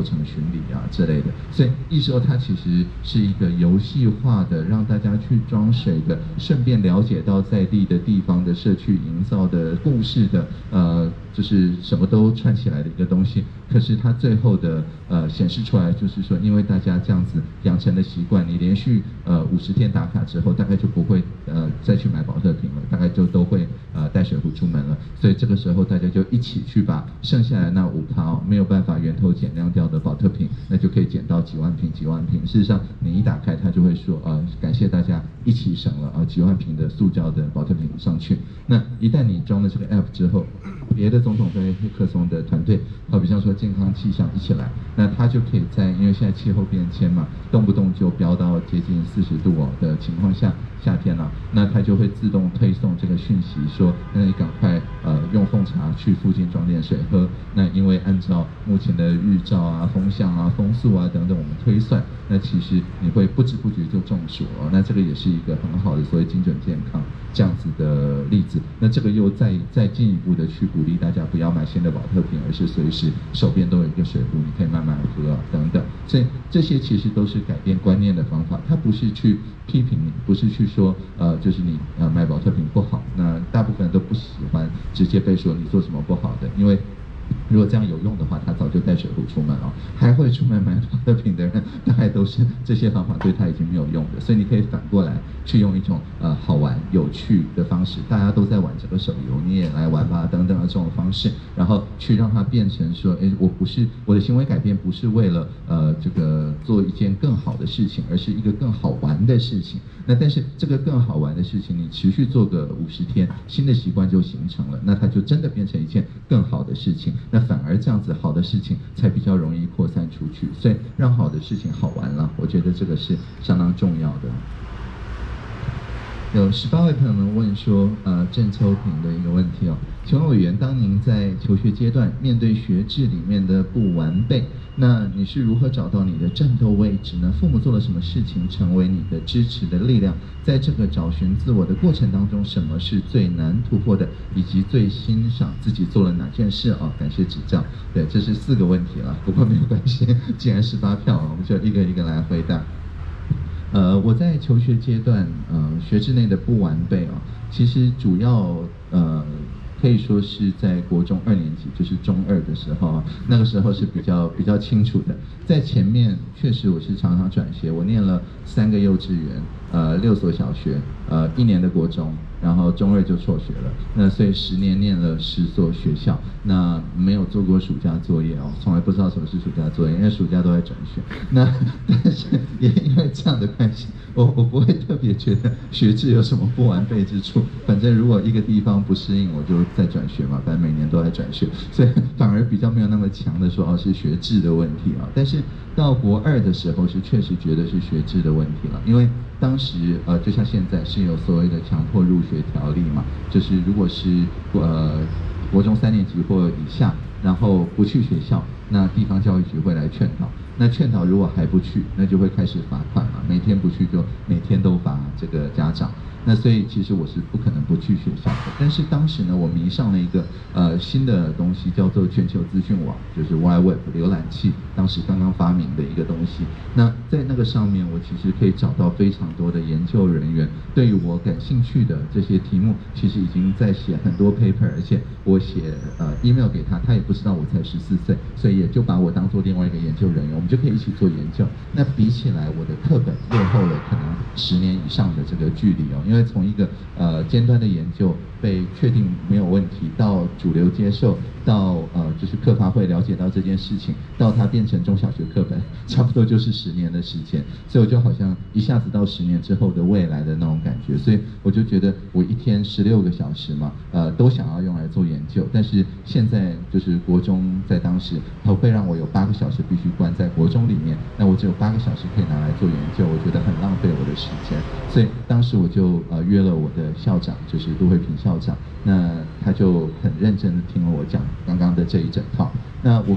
程巡礼啊之类的。所以艺授它其实是一个游戏化的，让大家去装水的，顺便了解到在地的地方的社区营造的故事的，呃，就是什么都串起来的一个东西。可是它最后的呃显示出来，就是说，因为大家这样子养成的习惯，你连续呃五十天打卡之后，大概就不会呃再去买保特瓶了，大概就都会呃带水壶出门了。所以这个时候大家就一起去把剩下来那五套没有办法源头减量掉的保特瓶，那就可以减到几万瓶几万瓶。事实上，你一打开，它就会说呃感谢大家一起省了啊、呃、几万瓶的塑胶的保特瓶上去。那一旦你装了这个 app 之后，别的种种对黑客松的团队，好比像说健康气象一起来，那它就可以在因为现在气候变迁嘛，动不动就飙到接近四十度哦的情况下，夏天了、啊，那它就会自动推送这个讯息说，那你赶快呃用奉茶去附近装点水喝。那因为按照目前的日照啊、风向啊、风速啊等等，我们推算，那其实你会不知不觉就中暑哦。那这个也是一个很好的所谓精准健康这样子的例子。那这个又再再进一步的去鼓励大家不要买新的保特瓶，而是随时手边都有一个水壶，你可以慢慢喝啊等等。所以这些其实都是改变观念的方法，它不是去批评你，不是去说呃就是你呃买保特瓶不好。那大部分人都不喜欢直接被说你做什么不好的，因为如果这样有用的话，他早就带水壶出门了。还会出门买保特瓶的人，大概都是这些方法对他已经没有用的。所以你可以反过来去用一种呃好玩、有趣的方式，大家都在玩这个手游，你也来玩吧，等等的这种方式，然后去让它变成说，哎，我不是我的行为改变，不是为了呃这个做一件更好的事情，而是一个更好玩的事情。那但是这个更好玩的事情，你持续做个五十天，新的习惯就形成了，那它就真的变成一件更好的事情。那反而这样子好的事情才比较容易扩散出去，所以让好的事情好玩了，我觉得这个是相当重要的。有十八位朋友们问说，呃，郑秋平的一个问题哦，请问委员，当您在求学阶段面对学制里面的不完备，那你是如何找到你的战斗位置呢？父母做了什么事情成为你的支持的力量？在这个找寻自我的过程当中，什么是最难突破的，以及最欣赏自己做了哪件事啊、哦？感谢指教。对，这是四个问题了，不过没有关系，既然是发票，我们就一个一个来回答。呃，我在求学阶段，呃，学制内的不完备啊，其实主要呃可以说是在国中二年级，就是中二的时候啊，那个时候是比较比较清楚的。在前面确实我是常常转学，我念了三个幼稚园，呃，六所小学，呃，一年的国中，然后中二就辍学了。那所以十年念了十所学校，那没有做过暑假作业哦，从来不知道什么是暑假作业，因为暑假都在转学。那但是也因为这样的关系，我我不会特别觉得学制有什么不完备之处。反正如果一个地方不适应，我就再转学嘛，反正每年都在转学，所以反而比较没有那么强的说哦是学制的问题啊。但是到国二的时候是确实觉得是学制的问题了，因为当时呃就像现在是有所谓的强迫入学条例嘛，就是如果是呃国中三年级或以下，然后不去学校，那地方教育局会来劝导。那劝导如果还不去，那就会开始罚款嘛，每天不去就每天都罚这个家长。那所以其实我是不可能不去学校的，但是当时呢，我迷上了一个呃新的东西，叫做全球资讯网，就是 Wide Web 浏览器，当时刚刚发明的一个东西。那在那个上面，我其实可以找到非常多的研究人员，对于我感兴趣的这些题目，其实已经在写很多 paper， 而且我写呃 email 给他，他也不知道我才十四岁，所以也就把我当做另外一个研究人员，我们就可以一起做研究。那比起来，我的课本落后了可能十年以上的这个距离哦，因为因为从一个呃尖端的研究被确定没有问题，到主流接受，到呃就是课发会了解到这件事情，到它变成中小学课本，差不多就是十年的时间。所以我就好像一下子到十年之后的未来的那种感觉。所以我就觉得我一天十六个小时嘛，呃都想要用来做研究，但是现在就是国中在当时它会让我有八个小时必须关在国中里面，那我只有八个小时可以拿来做研究，我觉得很浪费我的时间。所以当时我就呃约了我的校长，就是杜慧萍校长，那他就很认真的听了我讲刚刚的这一整套。那我刚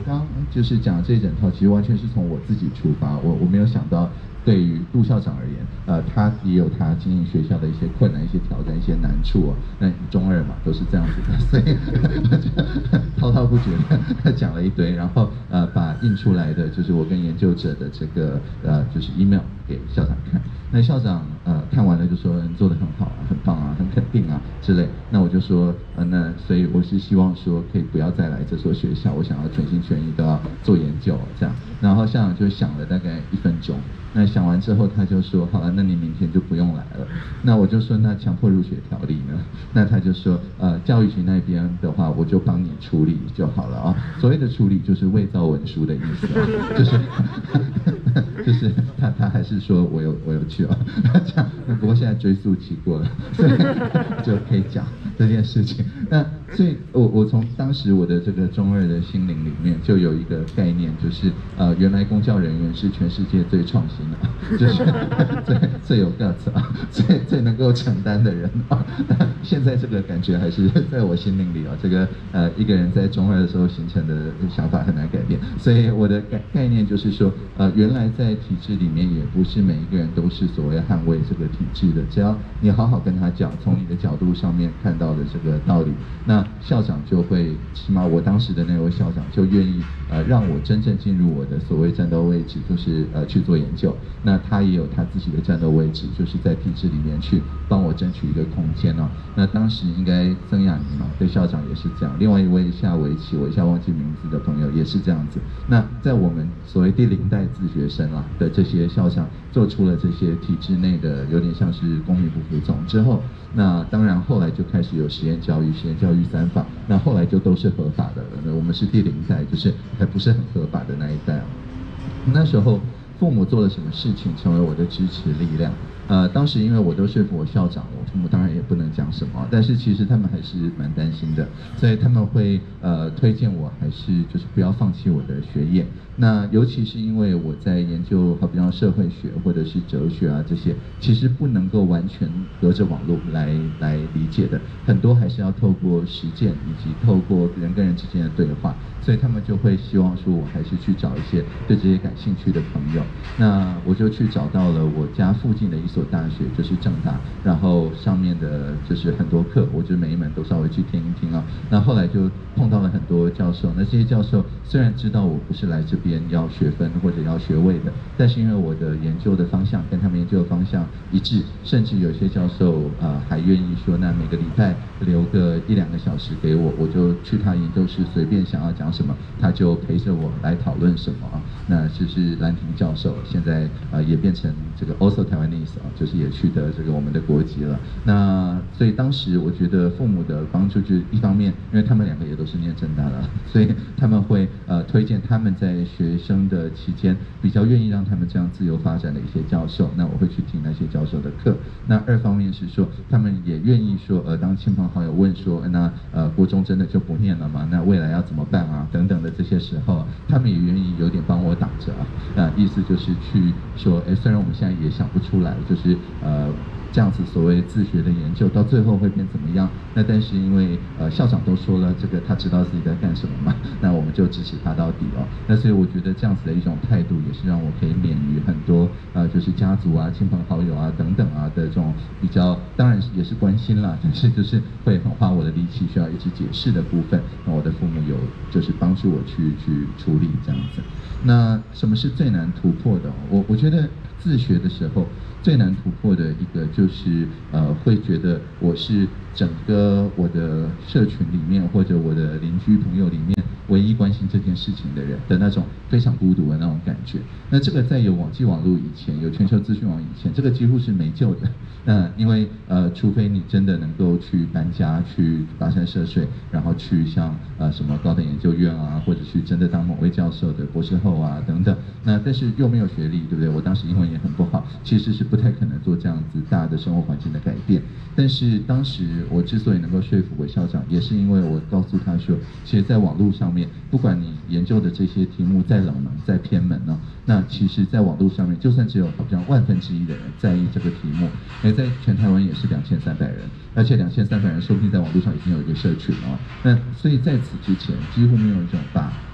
就是讲这一整套，其实完全是从我自己出发，我我没有想到。对于杜校长而言，呃，他也有他经营学校的一些困难、一些挑战、一些难处哦。那中二嘛，都是这样子的，所以滔滔不绝的讲了一堆，然后呃，把印出来的就是我跟研究者的这个呃，就是 email 给校长看。那校长呃看完了就说你做得很好啊，很棒啊，很肯定啊之类。那我就说呃，那所以我是希望说可以不要再来这所学校，我想要全心全意都要做研究这样。然后校长就想了大概一分钟。那想完之后，他就说：“好了，那你明天就不用来了。”那我就说：“那强迫入学条例呢？”那他就说：“呃，教育局那边的话，我就帮你处理就好了啊。所谓的处理就是伪造文书的意思啊，就是就是他他还是说我有我有去啊，这样。那不过现在追溯期过了，所以就可以讲这件事情。那所以我我从当时我的这个中二的心灵里面就有一个概念，就是呃，原来公教人员是全世界最创新。就是最最有 guts 啊，最最能够承担的人啊。现在这个感觉还是在我心灵里啊，这个呃一个人在中二的时候形成的想法很难改变。所以我的概概念就是说，呃，原来在体制里面也不是每一个人都是所谓捍卫这个体制的，只要你好好跟他讲，从你的角度上面看到的这个道理，那校长就会，起码我当时的那位校长就愿意呃让我真正进入我的所谓战斗位置，就是呃去做研究。那他也有他自己的战斗位置，就是在体制里面去帮我争取一个空间哦。那当时应该曾雅妮嘛，对校长也是这样。另外一位夏维琪，我一下忘记名字的朋友也是这样子。那在我们所谓第零代自学生啊的这些校长做出了这些体制内的有点像是公民不服从之后，那当然后来就开始有实验教育、实验教育三法，那后来就都是合法的了。那我们是第零代，就是还不是很合法的那一代哦。那时候。父母做了什么事情成为我的支持力量？呃，当时因为我都说服我校长，我父母当然也不能讲什么，但是其实他们还是蛮担心的，所以他们会呃推荐我还是就是不要放弃我的学业。那尤其是因为我在研究，好比像社会学或者是哲学啊这些，其实不能够完全隔着网络来来理解的，很多还是要透过实践以及透过人跟人之间的对话，所以他们就会希望说我还是去找一些对这些感兴趣的朋友。那我就去找到了我家附近的一所大学，就是政大，然后上面的就是很多课，我就每一门都稍微去听一听啊。那后来就碰到了很多教授，那这些教授虽然知道我不是来这边要学分或者要学位的，但是因为我的研究的方向跟他们研究的方向一致，甚至有些教授呃还愿意说，那每个礼拜留个一两个小时给我，我就去他研究室随便想要讲什么，他就陪着我来讨论什么啊。那就是兰亭教授，现在呃也变成这个 also Taiwanese 啊，就是也取得这个我们的国籍了。那所以当时我觉得父母的帮助，就是一方面，因为他们两个也都是念政大的，所以他们会呃推荐他们在学生的期间比较愿意让他们这样自由发展的一些教授，那我会去听那些教授的课。那二方面是说，他们也愿意说，呃，当亲朋好友问说，那呃国中真的就不念了吗？那未来要怎么办啊？等等的这些时候，他们也愿意有点帮我挡着啊。那意思就是去说，哎，虽然我们现在也想不出来，就是呃。这样子所谓自学的研究到最后会变怎么样？那但是因为呃校长都说了，这个他知道自己在干什么嘛，那我们就支持他到底哦。那所以我觉得这样子的一种态度，也是让我可以免于很多呃就是家族啊、亲朋好友啊等等啊的这种比较，当然也是关心啦，但是就是会很花我的力气，需要一直解释的部分。那我的父母有就是帮助我去去处理这样子。那什么是最难突破的？我我觉得自学的时候。最难突破的一个就是呃，会觉得我是整个我的社群里面或者我的邻居朋友里面唯一关心这件事情的人的那种非常孤独的那种感觉。那这个在有网际网络以前，有全球资讯网以前，这个几乎是没救的。那因为呃，除非你真的能够去搬家、去跋山涉水，然后去像呃什么高等研究院啊，或者去真的当某位教授的博士后啊等等。那但是又没有学历，对不对？我当时英文也很不好，其实是不太可能做这样子大的生活环境的改变。但是当时我之所以能够说服韦校长，也是因为我告诉他说，其实在网络上面，不管你研究的这些题目再冷门、再偏门呢，那其实在网络上面，就算只有好像万分之一的人在意这个题目，而在全台湾也是两千三百人，而且两千三百人说不定在网络上已经有一个社群了。那所以在此之前，几乎没有人把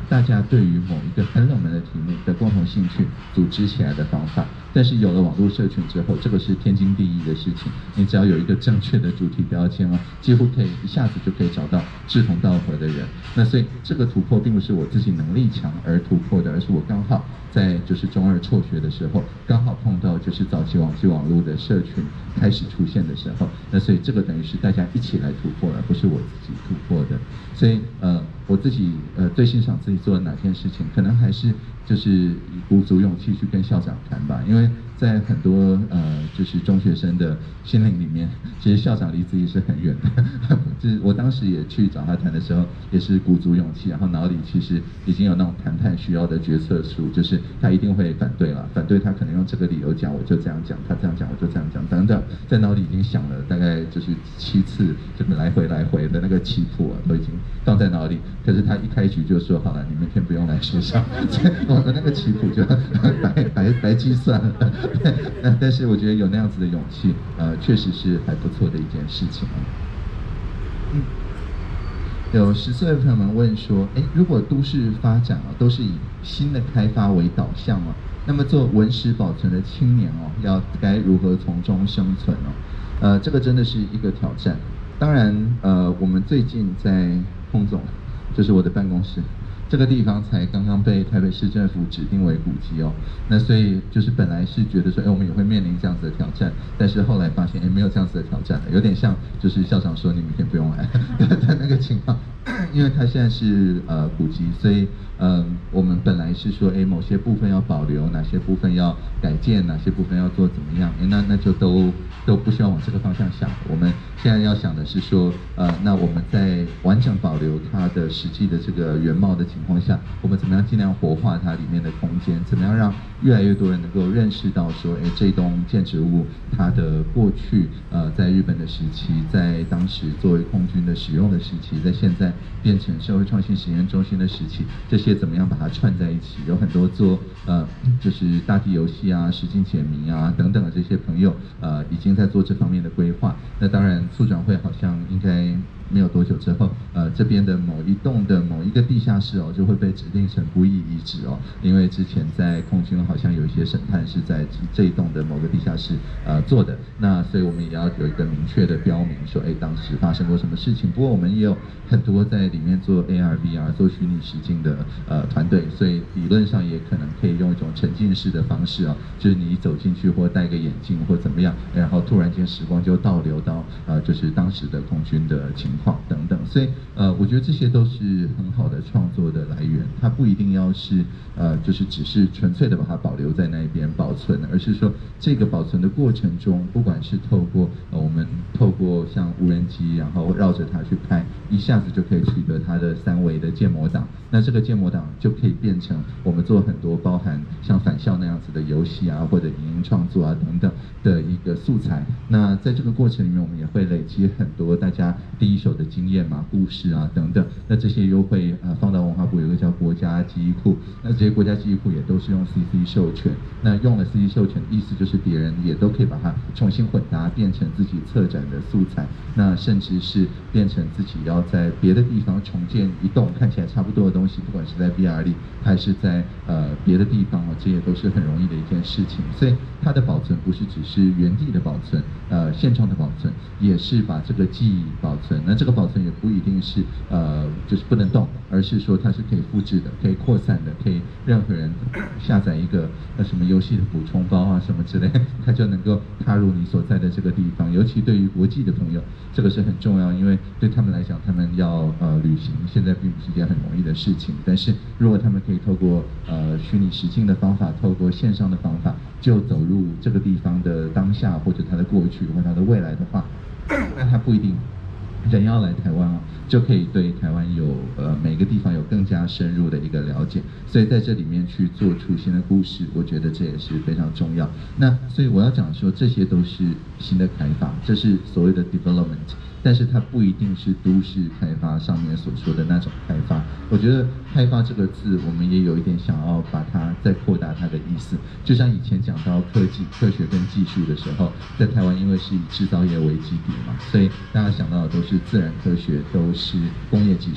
大家对于某一个很冷门的题目的共同兴趣组织起来的方法。但是有了网络社群之后，这个是天经地义的事情。你只要有一个正确的主题标签哦，几乎可以一下子就可以找到志同道合的人。那所以这个突破并不是我自己能力强而突破的，而是我刚好在就是中二辍学的时候，刚好碰到就是早期网际网络的社群开始出现的时候。那所以这个等于是大家一起来突破，而不是我自己突破的。所以呃，我自己呃最欣赏自己做的哪件事情，可能还是就是鼓足勇气去跟校长谈吧，因为在很多呃就是中学生的心灵里面，其实校长离自己是很远的。就是我当时也去找他谈的时候，也是鼓足勇气，然后脑里其实已经有那种谈判需要的决策书，就是他一定会反对了，反对他可能用这个理由讲，我就这样讲，他这样讲我就这样讲，等等，在脑里已经想了大概就是七次，这个来回来回的那个棋谱啊，都已经放在脑里。可是他一开局就说好了，你明天不用来学校，我的那个棋谱就白白白计算了。但但是我觉得有那样子的勇气，呃，确实是还不错的一件事情啊。嗯，有十岁的朋友们问说，哎，如果都市发展啊都是以新的开发为导向啊，那么做文史保存的青年哦，要该如何从中生存哦？呃，这个真的是一个挑战。当然，呃，我们最近在洪总，就是我的办公室。这个地方才刚刚被台北市政府指定为古迹哦，那所以就是本来是觉得说，哎，我们也会面临这样子的挑战，但是后来发现，哎，没有这样子的挑战了，有点像就是校长说你明天不用来的那个情况，因为它现在是呃古迹，所以嗯、呃，我们本来是说，哎，某些部分要保留，哪些部分要改建，哪些部分要做怎么样，哎，那那就都都不需要往这个方向想，我们现在要想的是说，呃，那我们在完整保留它的实际的这个原貌的情况下，我们怎么样尽量活化它里面的空间？怎么样让越来越多人能够认识到说，哎，这栋建筑物它的过去，呃，在日本的时期，在当时作为空军的使用的时期，在现在变成社会创新实验中心的时期，这些怎么样把它串在一起？有很多做呃，就是大地游戏啊、实境解谜啊等等的这些朋友，呃，已经在做这方面的规划。那当然，促转会好像应该没有多久之后，呃，这边的某一栋的某一个地下室哦，就会被指定成不义遗址哦，因为之前在空军好像有一些审判是在这一栋的某个地下室呃做的，那所以我们也要有一个明确的标明说，哎，当时发生过什么事情。不过我们也有很多在里面做 A R V R 做虚拟实境的呃团队，所以理论上也可能可以用一种沉浸式的方式哦，就是你走进去或戴个眼镜或怎么样，然后突然间时光就倒流到呃就是当时的空军的情况等等，所以呃我觉得这些都是很好的创作的来源，它不一定要是呃就是只是纯粹的把它保留在那边保存，而是说这个保存的过程中，不管是透过呃我们透过像无人机，然后绕着它去拍，一下子就可以取得它的三维的建模档，那这个建模档就可以变成我们做很多包含像返校那样子的游戏啊，或者影音创作啊等等的一个素材。那在这个过程里面，我们也会累积很多大家第一手的经验嘛、故事啊等等。那这些又会呃放到文化部有一个叫国家记忆库，那这些国家记忆库也都是用 C C 授权。那用了 C C 授权的意思就是别人也都可以把它重新混搭，变成自己策展的素材。那甚至是变成自己要在别的地方重建一栋看起来差不多的东西，不管是在 V R 里还是在呃别的地方啊，这也都是很容易的一件事情。所以它的保存不是只是原地的保存，呃现状的保存，也是把这个记忆保存。那这个保存也不一定是呃就是不能动，而是说它是可以复制的，可以扩散的，可以任何人下载一个呃什么游戏的补充包啊什么之类，它就能够踏入你所在的这个地方。尤其对于国际的朋友，这个是很重要，因为对他们来讲，他们要呃旅行，现在并不是一件很容易的事情。但是如果他们可以透过呃虚拟实境的方法，透过线上的方法，就走入这个地方的当下，或者它的过去，或者它的未来的话，那他不一定人要来台湾啊，就可以对台湾有呃每个地方有更加深入的一个了解。所以在这里面去做出新的故事，我觉得这也是非常重要。那所以我要讲说，这些都是新的开发，这是所谓的 development。但是它不一定是都市开发上面所说的那种开发。我觉得开发这个字，我们也有一点想要把它再扩大它的意思。就像以前讲到科技、科学跟技术的时候，在台湾因为是以制造业为基底嘛，所以大家想到的都是自然科学，都是工业技术。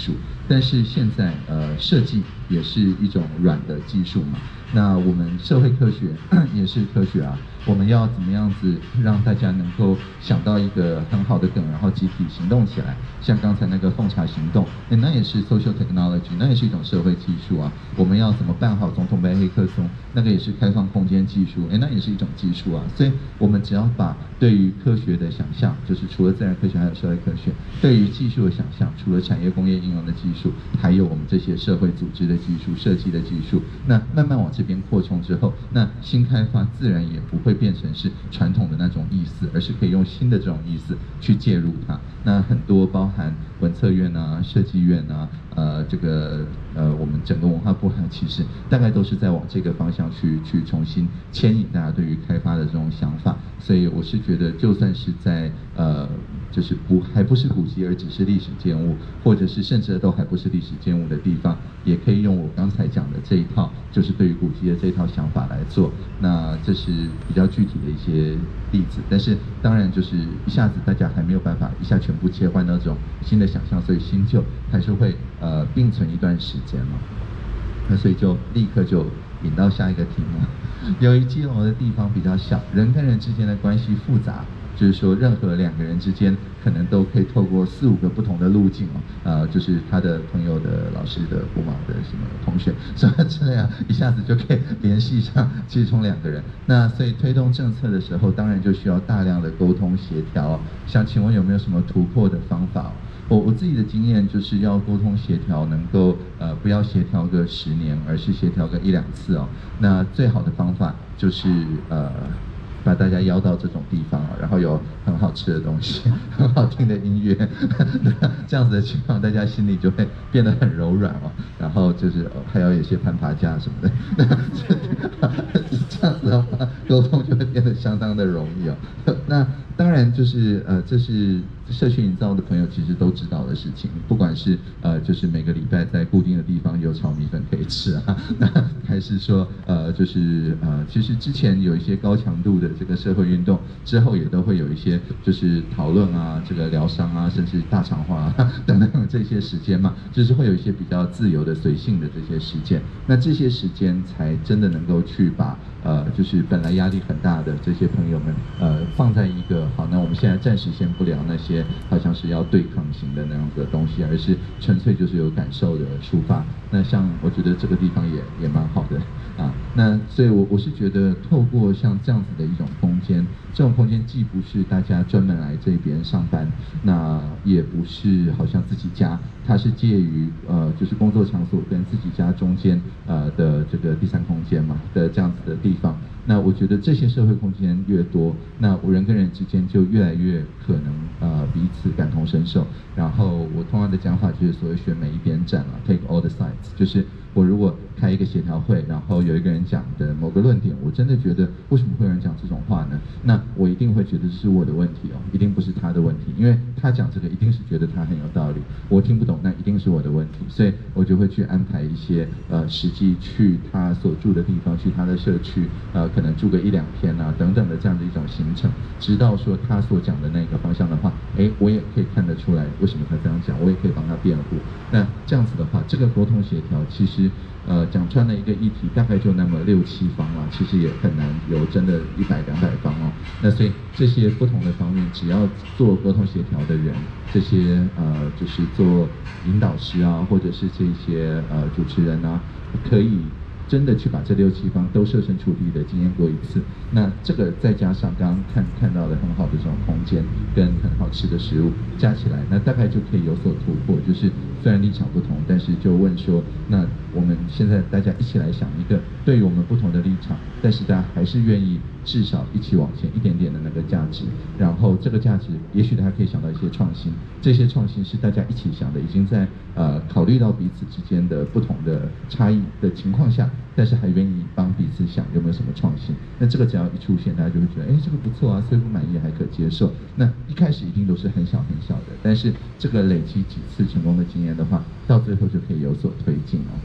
但是现在呃设计也是一种软的技术嘛，那我们社会科学也是科学啊，我们要怎么样子让大家能够想到一个很好的梗，然后集体行动起来？像刚才那个奉茶行动，哎，那也是 social technology， 那也是一种社会技术啊。我们要怎么办好总统杯黑客松，那个也是开放空间技术，哎，那也是一种技术啊。所以我们只要把对于科学的想象，就是除了自然科学还有社会科学，对于技术的想象，除了产业工业应用的技术，还有我们这些社会组织的技术、设计的技术，那慢慢往这边扩充之后，那新开发自然也不会变成是传统的那种意思，而是可以用新的这种意思去介入它。那很多包含文策院啊、设计院啊，呃，这个呃，我们整个文化部其实大概都是在往这个方向去去重新牵引大家对于开发的这种想法。所以我是觉得，就算是在呃，就是不还不是古迹，而只是历史建物，或者是甚至都还不是历史建物的地方，也可以用我刚才讲的这一套，就是对于古迹的这套想法来做。那这是比较具体的一些例子，但是当然就是一下子大家还没有办法一下全部切换到这种新的想象，所以新旧还是会呃并存一段时间嘛。那所以就立刻就引到下一个题目。由于基隆的地方比较小，人跟人之间的关系复杂，就是说任何两个人之间可能都可以透过四五个不同的路径哦，呃，就是他的朋友的老师的姑妈的什么同学什么之类啊，一下子就可以联系上其中两个人。那所以推动政策的时候，当然就需要大量的沟通协调。想请问有没有什么突破的方法？我我自己的经验就是要沟通协调，能够呃不要协调个十年，而是协调个一两次哦。那最好的方法就是呃。把大家邀到这种地方，然后有很好吃的东西，很好听的音乐，这样子的情况，大家心里就会变得很柔软哦。然后就是还要有一些攀爬架什么的，这样子的话，沟通就会变得相当的容易哦。那当然就是呃，这是社区营造的朋友其实都知道的事情，不管是呃，就是每个礼拜在固定的地方有炒米粉可以吃啊，那还是说呃，就是呃，其实之前有一些高强度的这个社会运动之后，也都会有一些就是讨论啊，这个疗伤啊，甚至大肠话啊等等这些时间嘛，就是会有一些比较自由的、随性的这些时间。那这些时间才真的能够去把呃，就是本来压力很大的这些朋友们呃，放在一个好，那我们现在暂时先不聊那些好像是要对抗型的那样的东西，而是纯粹就是有感受的抒发。那像我觉得这个地方也也蛮好的啊。那所以我我是觉得透过像这样子的一种空间，这种空间既不是大家专门来这边上班，那也不是好像自己家，它是介于呃就是工作场所跟自己家中间呃的这个第三空间嘛的这样子的地方。那我觉得这些社会空间越多，那人跟人之间就越来越可能呃彼此感同身受。然后我通常的讲法就是所谓选每一边站了 ，take all the sides， 就是我如果开一个协调会，然后有一个人讲的某个论点，我真的觉得为什么会有人讲这种话呢？那我一定会觉得是我的问题哦，一定不是他的问题，因为他讲这个一定是觉得他很有道理，我听不懂，那一定是我的问题，所以我就会去安排一些呃实际去他所住的地方，去他的社区，呃可能住个一两天啊等等的这样的一种行程，直到说他所讲的那个方向的话，哎，我也可以看得出来为什么他这样讲，我也可以帮他辩护。那这样子的话，这个沟通协调其实呃讲穿了一个议题大概就那么六七方啊，其实也很难有真的一百两百方哦。那所以这些不同的方面，只要做沟通协调的人，这些呃就是做引导师啊，或者是这些呃主持人啊，可以真的去把这六七方都设身处地的经验过一次，那这个再加上刚刚看看到的很好的这种空间跟很好吃的食物加起来，那大概就可以有所突破。就是虽然立场不同，但是就问说，那我们现在大家一起来想一个对于我们不同的立场，但是大家还是愿意至少一起往前一点点的那个价值，然后这个价值也许大家可以想到一些创新，这些创新是大家一起想的，已经在呃考虑到彼此之间的不同的差异的情况下，但是还愿意帮彼此想有没有什么创新。那这个只要一出现，大家就会觉得，哎，这个不错啊，虽不满意还可接受。那一开始一定都是很小很小的，但是这个累积几次成功的经验的话，到最后就可以有所推进哦。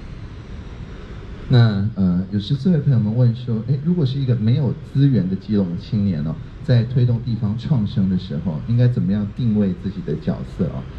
那呃，有十四位朋友们问说，哎，如果是一个没有资源的基隆青年哦，在推动地方创生的时候，应该怎么样定位自己的角色哦？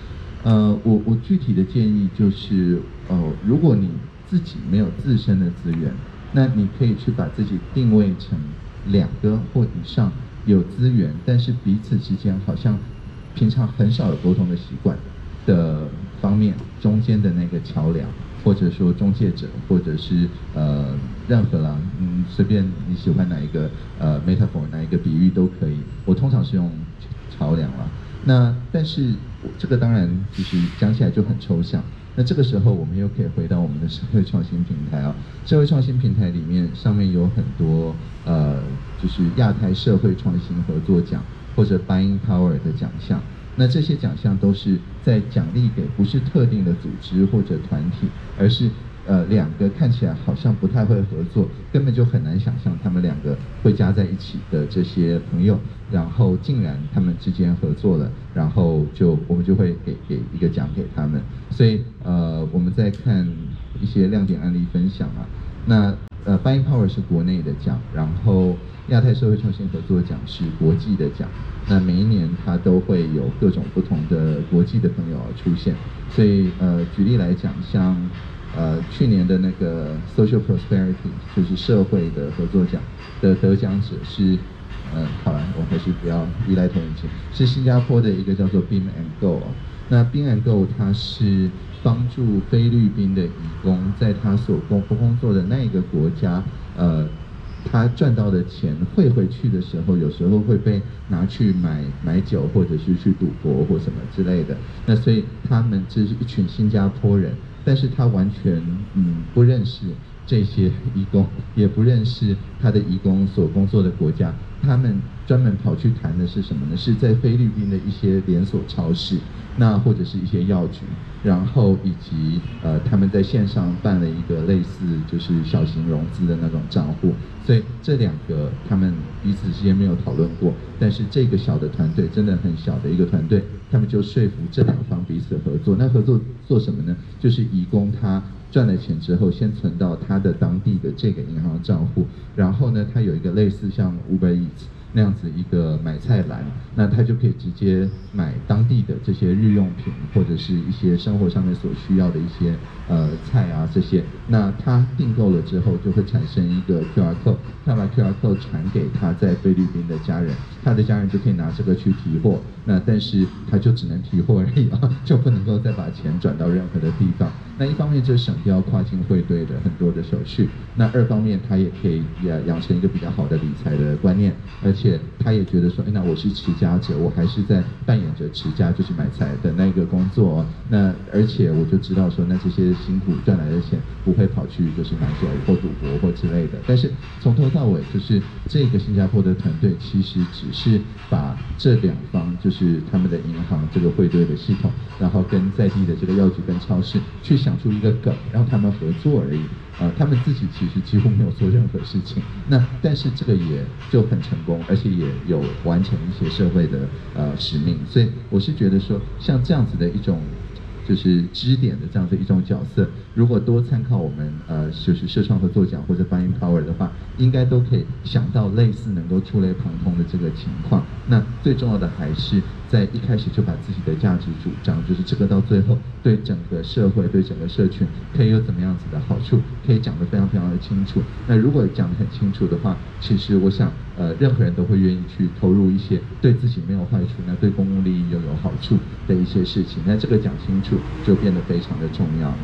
呃，我我具体的建议就是，呃，如果你自己没有自身的资源，那你可以去把自己定位成两个或以上有资源，但是彼此之间好像平常很少有沟通的习惯的方面，中间的那个桥梁，或者说中介者，或者是呃任何啦，嗯，随便你喜欢哪一个呃 metaphor 哪一个比喻都可以。我通常是用桥梁啦。那但是这个当然就是讲起来就很抽象。那这个时候我们又可以回到我们的社会创新平台啊，社会创新平台里面上面有很多呃，就是亚太社会创新合作奖或者 Buying Power 的奖项。那这些奖项都是在奖励给不是特定的组织或者团体，而是呃两个看起来好像不太会合作，根本就很难想象他们两个会加在一起的这些朋友，然后竟然他们之间合作了，然后就我们就会给给一个奖给他们。所以呃我们在看一些亮点案例分享啊，那呃 Buying Power 是国内的奖，然后亚太社会创新合作奖是国际的奖。那每一年它都会有各种不同的国际的朋友出现，所以呃举例来讲，像呃去年的那个 Social Prosperity 就是社会的合作奖的得奖者是呃好了，我还是不要依赖投影机，是新加坡的一个叫做 Beam and Go。那 Beam and Go 它是帮助菲律宾的移工在他所工工作的那一个国家呃。他赚到的钱汇回去的时候，有时候会被拿去买买酒，或者是去赌博或什么之类的。那所以他们这是一群新加坡人，但是他完全嗯不认识这些移工，也不认识他的移工所工作的国家。他们专门跑去谈的是什么呢？是在菲律宾的一些连锁超市，那或者是一些药局，然后以及呃他们在线上办了一个类似就是小型融资的那种账户。所以这两个他们彼此之间没有讨论过，但是这个小的团队真的很小的一个团队，他们就说服这两方彼此合作。那合作做什么呢？就是移工他赚了钱之后，先存到他的当地的这个银行账户，然后呢，他有一个类似像 Uber Eats 那样子一个买菜篮，那他就可以直接买当地的这些日用品，或者是一些生活上面所需要的一些呃菜啊这些。那他订购了之后，就会产生一个 Q R code， 他把 Q R code 传给他在菲律宾的家人，他的家人就可以拿这个去提货。那但是他就只能提货而已啊，就不能够再把钱转到任何的地方。那一方面就省掉跨境汇兑的很多的手续，那二方面他也可以养养成一个比较好的理财的观念，而且他也觉得说，哎，那我是持家者，我还是在扮演着持家就是买菜的那个工作、哦。那而且我就知道说，那这些辛苦赚来的钱不会跑去就是买酒或赌博或之类的。但是从头到尾，就是这个新加坡的团队其实只是把这两方就是他们的银行这个汇兑的系统，然后跟在地的这个药局跟超市去想出一个梗，让他们合作而已。呃，他们自己其实几乎没有做任何事情。那但是这个也就很成功，而且也有完成一些社会的呃使命。所以我是觉得说，像这样子的一种就是支点的这样的一种角色，如果多参考我们呃就是社创合作奖或者 Buying Power 的话，应该都可以想到类似能够触类旁通的这个情况。那最重要的还是在一开始就把自己的价值主张，就是这个到最后对整个社会、对整个社群可以有怎么样子的好处，可以讲得非常非常的清楚。那如果讲得很清楚的话，其实我想，呃，任何人都会愿意去投入一些对自己没有坏处，那对公共利益又有好处的一些事情。那这个讲清楚就变得非常的重要。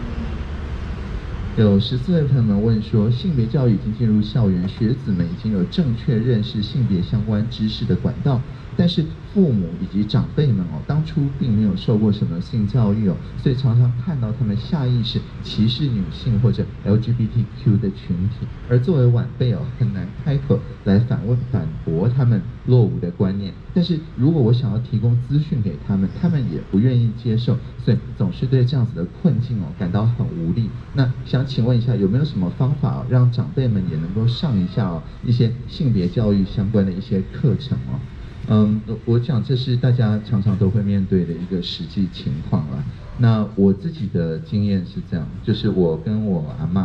有十四位朋友们问说，性别教育已经进入校园，学子们已经有正确认识性别相关知识的管道，但是父母以及长辈们哦，当初并没有受过什么性教育哦，所以常常看到他们下意识歧视女性或者 L G B T Q 的群体，而作为晚辈哦，很难开口来反问反驳他们落伍的观念。但是如果我想要提供资讯给他们，他们也不愿意接受，所以总是对这样子的困境哦感到很无力。那想请问一下，有没有什么方法、哦、让长辈们也能够上一下哦一些性别教育相关的一些课程哦？嗯，我讲这是大家常常都会面对的一个实际情况啦。那我自己的经验是这样，就是我跟我阿嬷，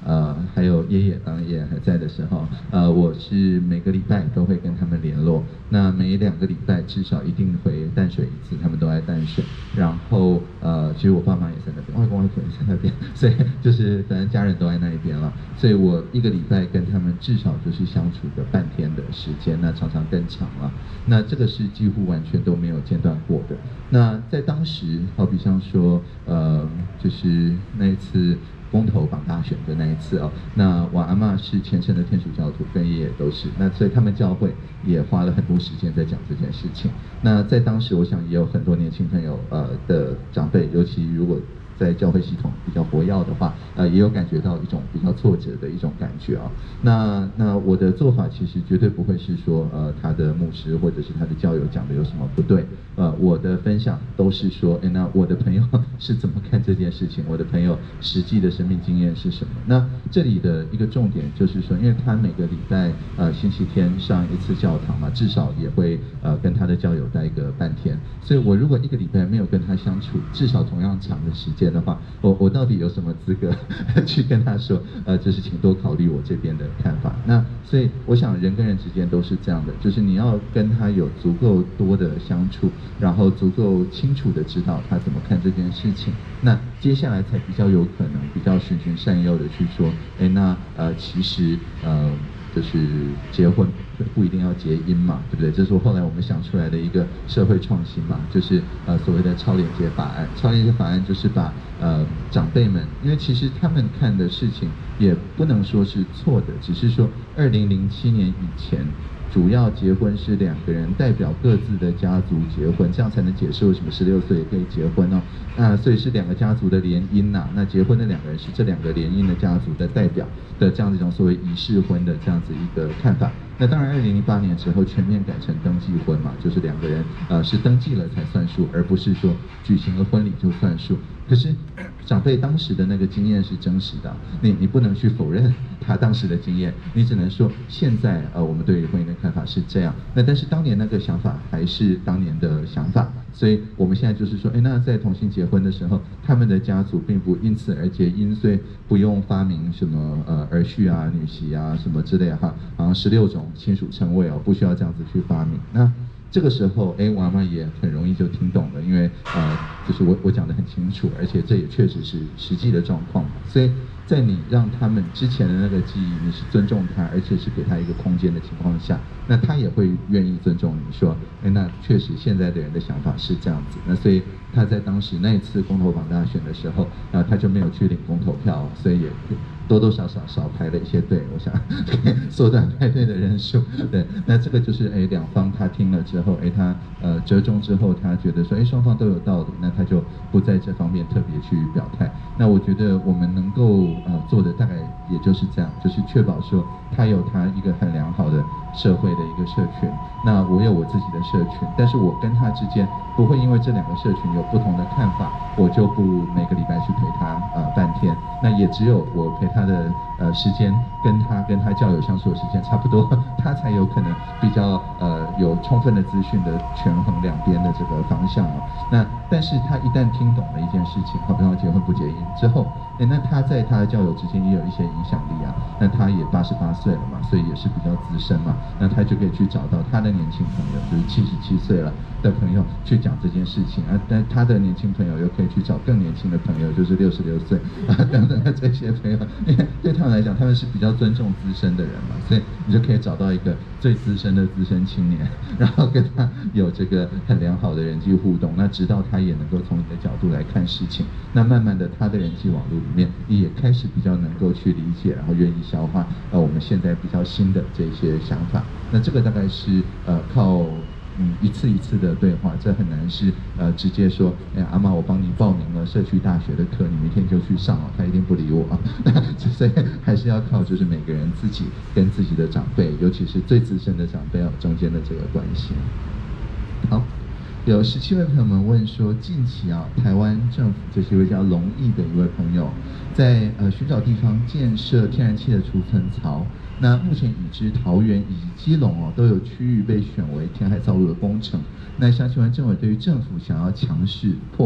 呃还有爷爷当然爷爷还在的时候，呃我是每个礼拜都会跟他们联络，那每两个礼拜至少一定回淡水一次，他们都在淡水，然后呃其实我爸妈也在那边，外公外婆也在那边，所以就是反正家人都在那一边了，所以我一个礼拜跟他们至少就是相处个半天的时间，那常常更长了，那这个是几乎完全都没有间断过的。那在当时，好比像说，呃，就是那一次公投绑大选的那一次哦，那我阿嬷是虔诚的天主教徒，跟爷爷都是，那所以他们教会也花了很多时间在讲这件事情。那在当时，我想也有很多年轻朋友呃的长辈，尤其如果在教会系统比较活跃的话，呃，也有感觉到一种比较挫折的一种感觉啊。那那我的做法其实绝对不会是说，呃，他的牧师或者是他的教友讲的有什么不对，呃，我的分享都是说，哎，那我的朋友是怎么看这件事情，我的朋友实际的生命经验是什么？那这里的一个重点就是说，因为他每个礼拜呃星期天上一次教堂嘛，至少也会呃跟他的教友待个半天，所以我如果一个礼拜没有跟他相处，至少同样长的时间的话，我我到底有什么资格去跟他说，呃，就是请多考虑我这边的看法。那所以我想人跟人之间都是这样的，就是你要跟他有足够多的相处，然后足够清楚的知道他怎么看这件事情，那接下来才比较有可能比较循循善诱的去说，哎，那呃其实呃。就是结婚不一定要结姻嘛，对不对？这是后来我们想出来的一个社会创新嘛，就是呃所谓的超连结法案。超连结法案就是把呃长辈们，因为其实他们看的事情也不能说是错的，只是说二零零七年以前。主要结婚是两个人代表各自的家族结婚，这样才能解释为什么十六岁也可以结婚哦。那所以是两个家族的联姻呐、啊。那结婚的两个人是这两个联姻的家族的代表的这样子一种所谓仪式婚的这样子一个看法。那当然，二零零八年之后全面改成登记婚嘛，就是两个人呃是登记了才算数，而不是说举行了婚礼就算数。可是长辈当时的那个经验是真实的，你你不能去否认他当时的经验，你只能说现在呃我们对于婚姻的看法是这样。那但是当年那个想法还是当年的想法，所以我们现在就是说，哎，那在同性结婚的时候，他们的家族并不因此而结姻，所以不用发明什么呃儿婿啊、女婿啊什么之类哈，好像十六种亲属称谓哦，不需要这样子去发明。那这个时候，哎，我阿嬷也很容易就听懂了，因为呃，就是我我讲得很清楚，而且这也确实是实际的状况嘛。所以在你让他们之前的那个记忆，你是尊重他，而且是给他一个空间的情况下，那他也会愿意尊重你说，哎，那确实现在的人的想法是这样子。那所以他在当时那一次公投榜大选的时候，啊，他就没有去领公投票，所以也多多少少少排了一些队，我想缩短排队的人数。对，那这个就是哎两方他听了之后，哎他呃折中之后，他觉得说哎双方都有道理，那他就不在这方面特别去表态。那我觉得我们能够呃做的大概也就是这样，就是确保说他有他一个很良好的社会的一个社群，那我有我自己的社群，但是我跟他之间不会因为这两个社群有不同的看法，我就不每个礼拜去陪他呃半天。那也只有我陪他的呃时间跟他跟他教友相处的时间差不多，他才有可能比较呃有充分的资讯的权衡两边的这个方向哦。那但是他一旦听懂了一件事情，好比方结婚不结姻之后，哎，那他在他的教友之间也有一些影响力啊。那他也八十八岁了嘛，所以也是比较资深嘛，那他就可以去找到他的年轻朋友，就是七十七岁了的朋友去讲这件事情啊。但他的年轻朋友又可以去找更年轻的朋友，就是六十六岁啊等等的这些朋友，因为对他们来讲，他们是比较尊重资深的人嘛，所以你就可以找到一个最资深的资深青年，然后跟他有这个很良好的人际互动，那直到他也能够从你的角度来看事情，那慢慢的他的人际网络里面也开始比较能够去理解，然后愿意消化呃我们现在比较新的这些想法。那这个大概是呃靠嗯一次一次的对话，这很难是呃直接说，哎阿嬷我帮你报名了社区大学的课，你明天就去上哦，他一定不理我啊。所以还是要靠就是每个人自己跟自己的长辈，尤其是最资深的长辈中间的这个关系。好。有十七位朋友们问说，近期啊，台湾政府这是一位叫龙毅的一位朋友，在呃寻找地方建设天然气的储存槽。那目前已知桃园以及基隆哦都有区域被选为填海造陆的工程。那想请问政委，对于政府想要强势破坏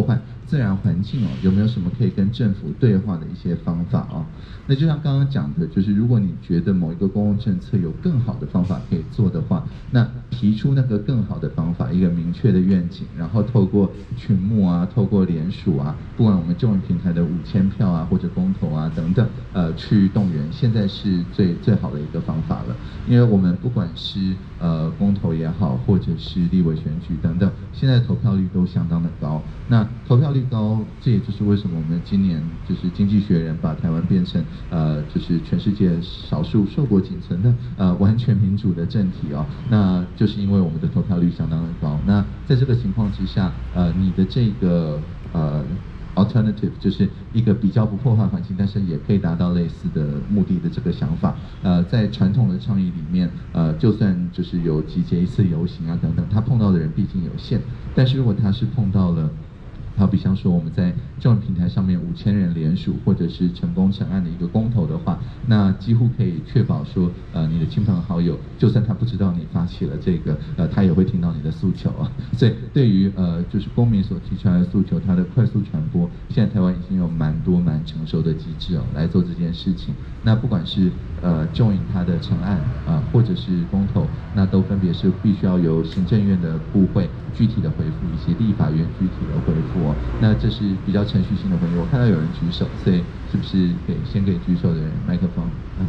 自然环境哦，有没有什么可以跟政府对话的一些方法哦？那就像刚刚讲的，就是如果你觉得某一个公共政策有更好的方法可以做的话，那提出那个更好的方法，一个明确的愿景，然后透过群募啊，透过联署啊，不管我们中文平台的五千票啊，或者公投啊等等，呃，去动员，现在是最最好的一个方法了。因为我们不管是呃公投也好，或者是立委选举等等，现在投票率都相当的高。那投票率高，这也就是为什么我们今年就是《经济学人》把台湾变成呃就是全世界少数硕果仅存的呃完全民主的政体哦。那就是因为我们的投票率相当的高。那在这个情况之下，呃，你的这个呃。alternative 就是一个比较不破坏环境，但是也可以达到类似的目的的这个想法。呃，在传统的倡议里面，呃，就算就是有集结一次游行啊等等，他碰到的人毕竟有限。但是如果他是碰到了，好比方说我们在中文平台上面五千人联署，或者是成功成案的一个公投的话，那几乎可以确保说，呃，你的亲朋好友，就算他不知道你发起了这个，呃，他也会听到你的诉求啊。所以对于呃就是公民所提出来的诉求，它的快速传播，现在台湾已经有蛮多蛮成熟的机制哦来做这件事情。那不管是呃 join 它的成案啊、呃，或者是公投，那都分别是必须要由行政院的部会具体的回复，以及立法院具体的回复哦。那这是比较程序性的回应。我看到有人举手，所以是不是给先给举手的人麦克风？嗯。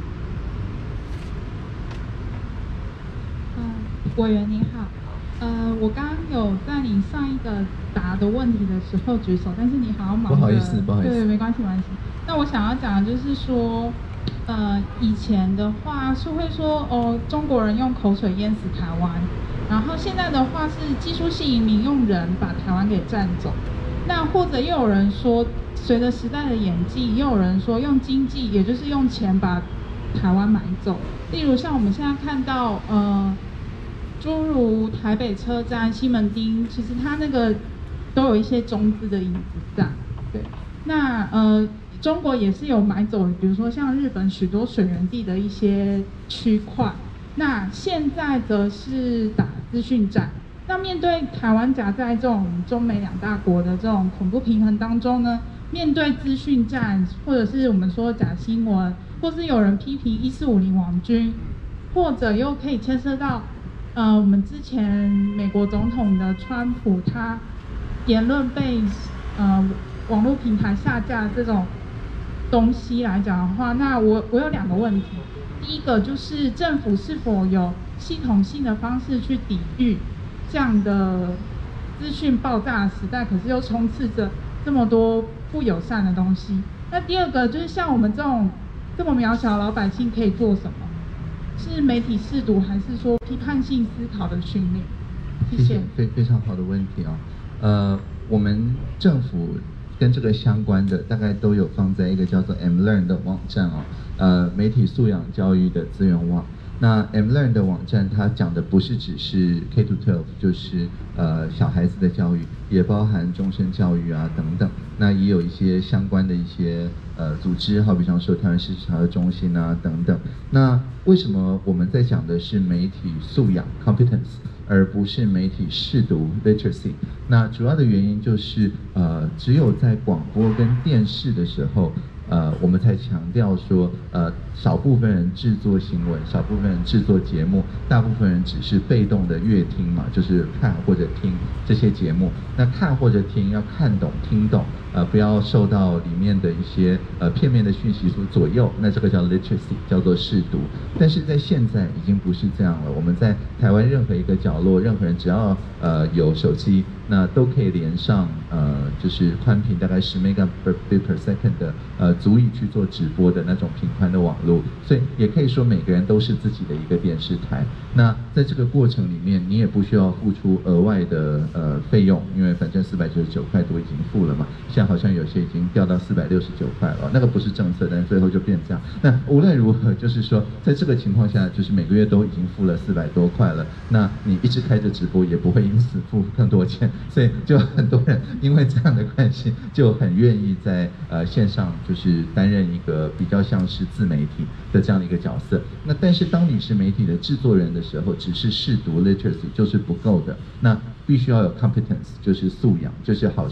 嗯，委员你好，呃，我刚刚有在你上一个答的问题的时候举手，但是你好像忙着， 不好意思，不好意思， 对，没关系，没关系。那我想要讲的就是说，呃，以前的话是会说哦，中国人用口水淹死台湾，然后现在的话是技术性移民用人把台湾给占走。那或者又有人说，随着时代的演进，又有人说用经济，也就是用钱把台湾买走。例如像我们现在看到，呃，诸如台北车站、西门町，其实它那个都有一些中资的影子在。对，那呃。中国也是有买走，比如说像日本许多水源地的一些区块。那现在则是打资讯战。那面对台湾夹在这种中美两大国的这种恐怖平衡当中呢，面对资讯战，或者是我们说假新闻，或是有人批评一四五零网军，或者又可以牵涉到，呃，我们之前美国总统的川普他言论被呃网络平台下架这种东西来讲的话，那我我有两个问题。第一个就是政府是否有系统性的方式去抵御这样的资讯爆炸的时代，可是又充斥着这么多不友善的东西。那第二个就是像我们这种这么渺小的老百姓可以做什么？是媒体识读，还是说批判性思考的训练？谢谢。 非非常好的问题啊、哦，呃，我们政府跟这个相关的大概都有放在一个叫做 M Learn 的网站哦，呃，媒体素养教育的资源网。那 M Learn 的网站，它讲的不是只是 K to 十二，就是呃小孩子的教育，也包含终身教育啊等等。那也有一些相关的一些呃组织，好比方说台湾事实查核中心啊等等。那为什么我们在讲的是媒体素养 competence， 而不是媒体识读 literacy？ 那主要的原因就是呃只有在广播跟电视的时候。呃，我们才强调说，呃，少部分人制作新闻，少部分人制作节目，大部分人只是被动的阅听嘛，就是看或者听这些节目。那看或者听要看懂、听懂，呃，不要受到里面的一些呃片面的讯息所左右。那这个叫 literacy， 叫做识读。但是在现在已经不是这样了。我们在台湾任何一个角落，任何人只要呃有手机，那都可以连上呃，就是宽频大概十 megabit per second 的呃。足以去做直播的那种频宽的网络，所以也可以说每个人都是自己的一个电视台。那在这个过程里面，你也不需要付出额外的呃费用，因为反正四百九十九块多已经付了嘛。现在好像有些已经掉到四百六十九块了，那个不是政策，但是最后就变这样。那无论如何，就是说在这个情况下，就是每个月都已经付了四百多块了，那你一直开着直播也不会因此付更多钱，所以就很多人因为这样的关系，就很愿意在呃线上就是。是担任一个比较像是自媒体的这样的一个角色。那但是当你是媒体的制作人的时候，只是识读 literacy 就是不够的。那必须要有 competence， 就是素养，就是好像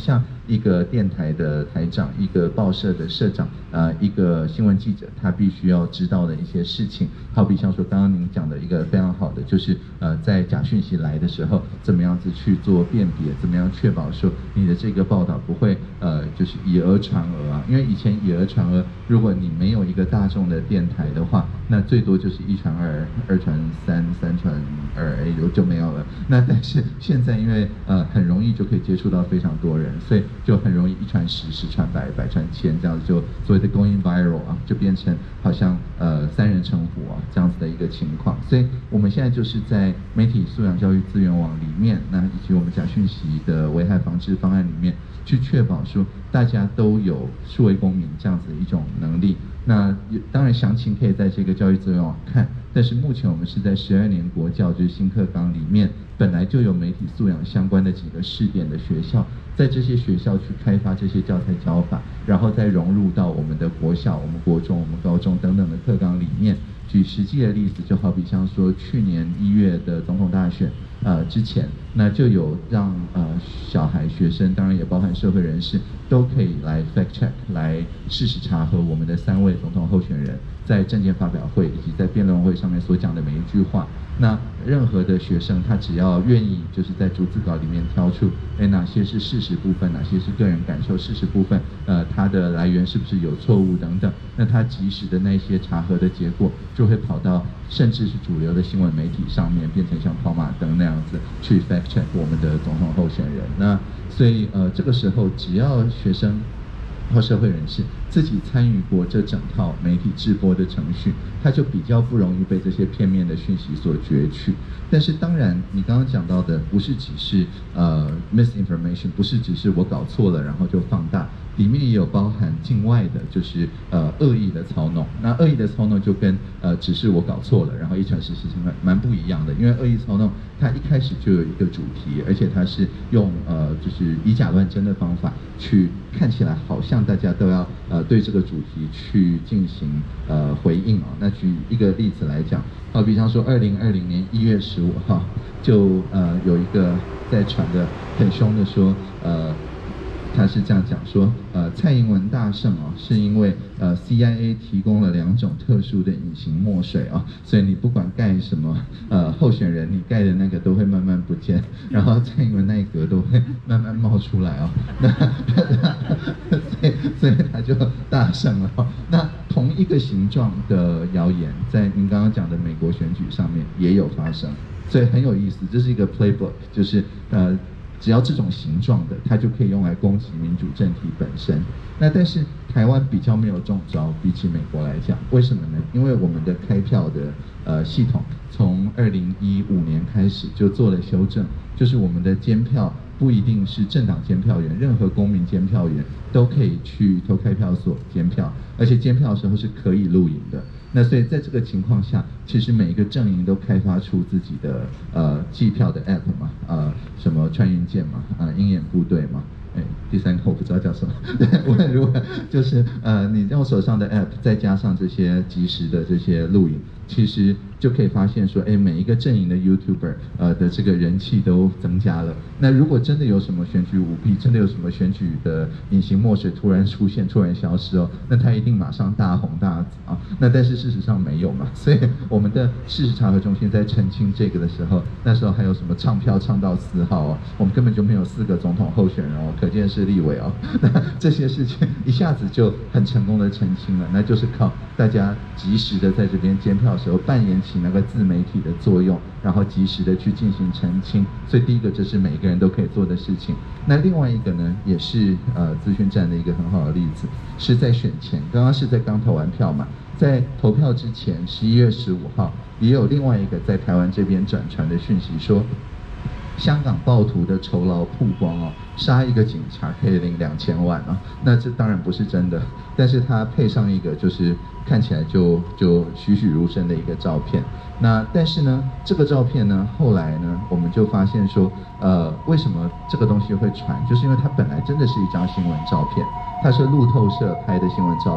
一个电台的台长、一个报社的社长、呃一个新闻记者，他必须要知道的一些事情。好比像说刚刚您讲的一个非常好的，就是呃在假讯息来的时候，怎么样子去做辨别，怎么样确保说你的这个报道不会呃就是以讹传讹啊。因为以前以讹传讹，如果你没有一个大众的电台的话，那最多就是一传二，二传三，三传二，哎就没有了。那但是现在因为呃很容易就可以接触到非常多人，所以就很容易一传十，十传百，百传千，这样子就所谓的 going viral 啊，就变成好像呃三人成虎啊这样子的一个情况。所以我们现在就是在媒体素养教育资源网里面，那以及我们假讯息的危害防治方案里面，去确保说大家都有数位公民这样子的一种能力。那当然详情可以在这个教育资源网看，但是目前我们是在十二年国教就是新课纲里面，本来就有媒体素养相关的几个试点的学校，在这些学校去开发这些教材教法，然后再融入到我们的国小、我们国中、我们高中等等的课纲里面。举实际的例子，就好比像说去年一月的总统大选，呃之前，那就有让呃小孩、学生，当然也包含社会人士，都可以来 fact check， 来事实查核我们的三位总统候选人在政见发表会以及在辩论会上面所讲的每一句话。那任何的学生他只要愿意，就是在逐字稿里面挑出，哎哪些是事实部分，哪些是个人感受，事实部分，呃它的来源是不是有错误等等，那他及时的那些查核的结果就会跑到甚至是主流的新闻媒体上面，变成像跑马灯那样子去 fact check 我们的总统候选人。那所以呃这个时候只要学生或社会人士自己参与过这整套媒体直播的程序，他就比较不容易被这些片面的讯息所攫取。但是当然，你刚刚讲到的不是只是呃 misinformation， 不是只是我搞错了然后就放大，里面也有包含境外的，就是呃恶意的操弄。那恶意的操弄就跟呃只是我搞错了，然后一传十，十传百蛮不一样的。因为恶意操弄它一开始就有一个主题，而且它是用呃就是以假乱真的方法去看起来好像大家都要呃对这个主题去进行呃回应哦。那举一个例子来讲，好比方说二零二零年一月十五号，就呃有一个在传的很凶的说呃。他是这样讲说，呃，蔡英文大胜哦，是因为呃 C I A 提供了两种特殊的隐形墨水哦，所以你不管盖什么呃候选人，你盖的那个都会慢慢不见，然后蔡英文那一格都会慢慢冒出来哦，那所以所以他就大胜了哦。那同一个形状的谣言，在您刚刚讲的美国选举上面也有发生，所以很有意思，这是一个 playbook， 就是呃。只要这种形状的，它就可以用来攻击民主政体本身。那但是台湾比较没有中招，比起美国来讲，为什么呢？因为我们的开票的呃系统从二零一五年开始就做了修正，就是我们的监票不一定是政党监票员，任何公民监票员都可以去投开票所监票，而且监票的时候是可以录影的。那所以在这个情况下，其实每一个阵营都开发出自己的呃计票的 app 嘛，呃什么穿云箭嘛，啊、呃、鹰眼部队嘛，哎第三个我不知道叫什么，对，无论如何就是呃你用手上的 app 再加上这些即时的这些录影，其实就可以发现说，哎每一个阵营的 YouTuber 呃的这个人气都增加了。那如果真的有什么选举舞弊，真的有什么选举的隐形墨水突然出现、突然消失哦，那他一定马上大红大紫啊。那但是事实上没有嘛，所以我们的事实查核中心在澄清这个的时候，那时候还有什么唱票唱到四号哦，我们根本就没有四个总统候选人哦，可见是立委哦。那这些事情一下子就很成功的澄清了，那就是靠大家及时的在这边监票的时候扮演起那个自媒体的作用，然后及时的去进行澄清。所以第一个这是每一个人都可以做的事情。那另外一个呢，也是呃资讯站的一个很好的例子，是在选前，刚刚是在刚投完票嘛，在投票之前十一月十五号也有另外一个在台湾这边转传的讯息说，香港暴徒的酬劳曝光哦，杀一个警察可以领两千万啊，那这当然不是真的，但是它配上一个就是看起来就就栩栩如生的一个照片。那但是呢，这个照片呢，后来呢，我们就发现说，呃，为什么这个东西会传？就是因为它本来真的是一张新闻照片，它是路透社拍的新闻照片，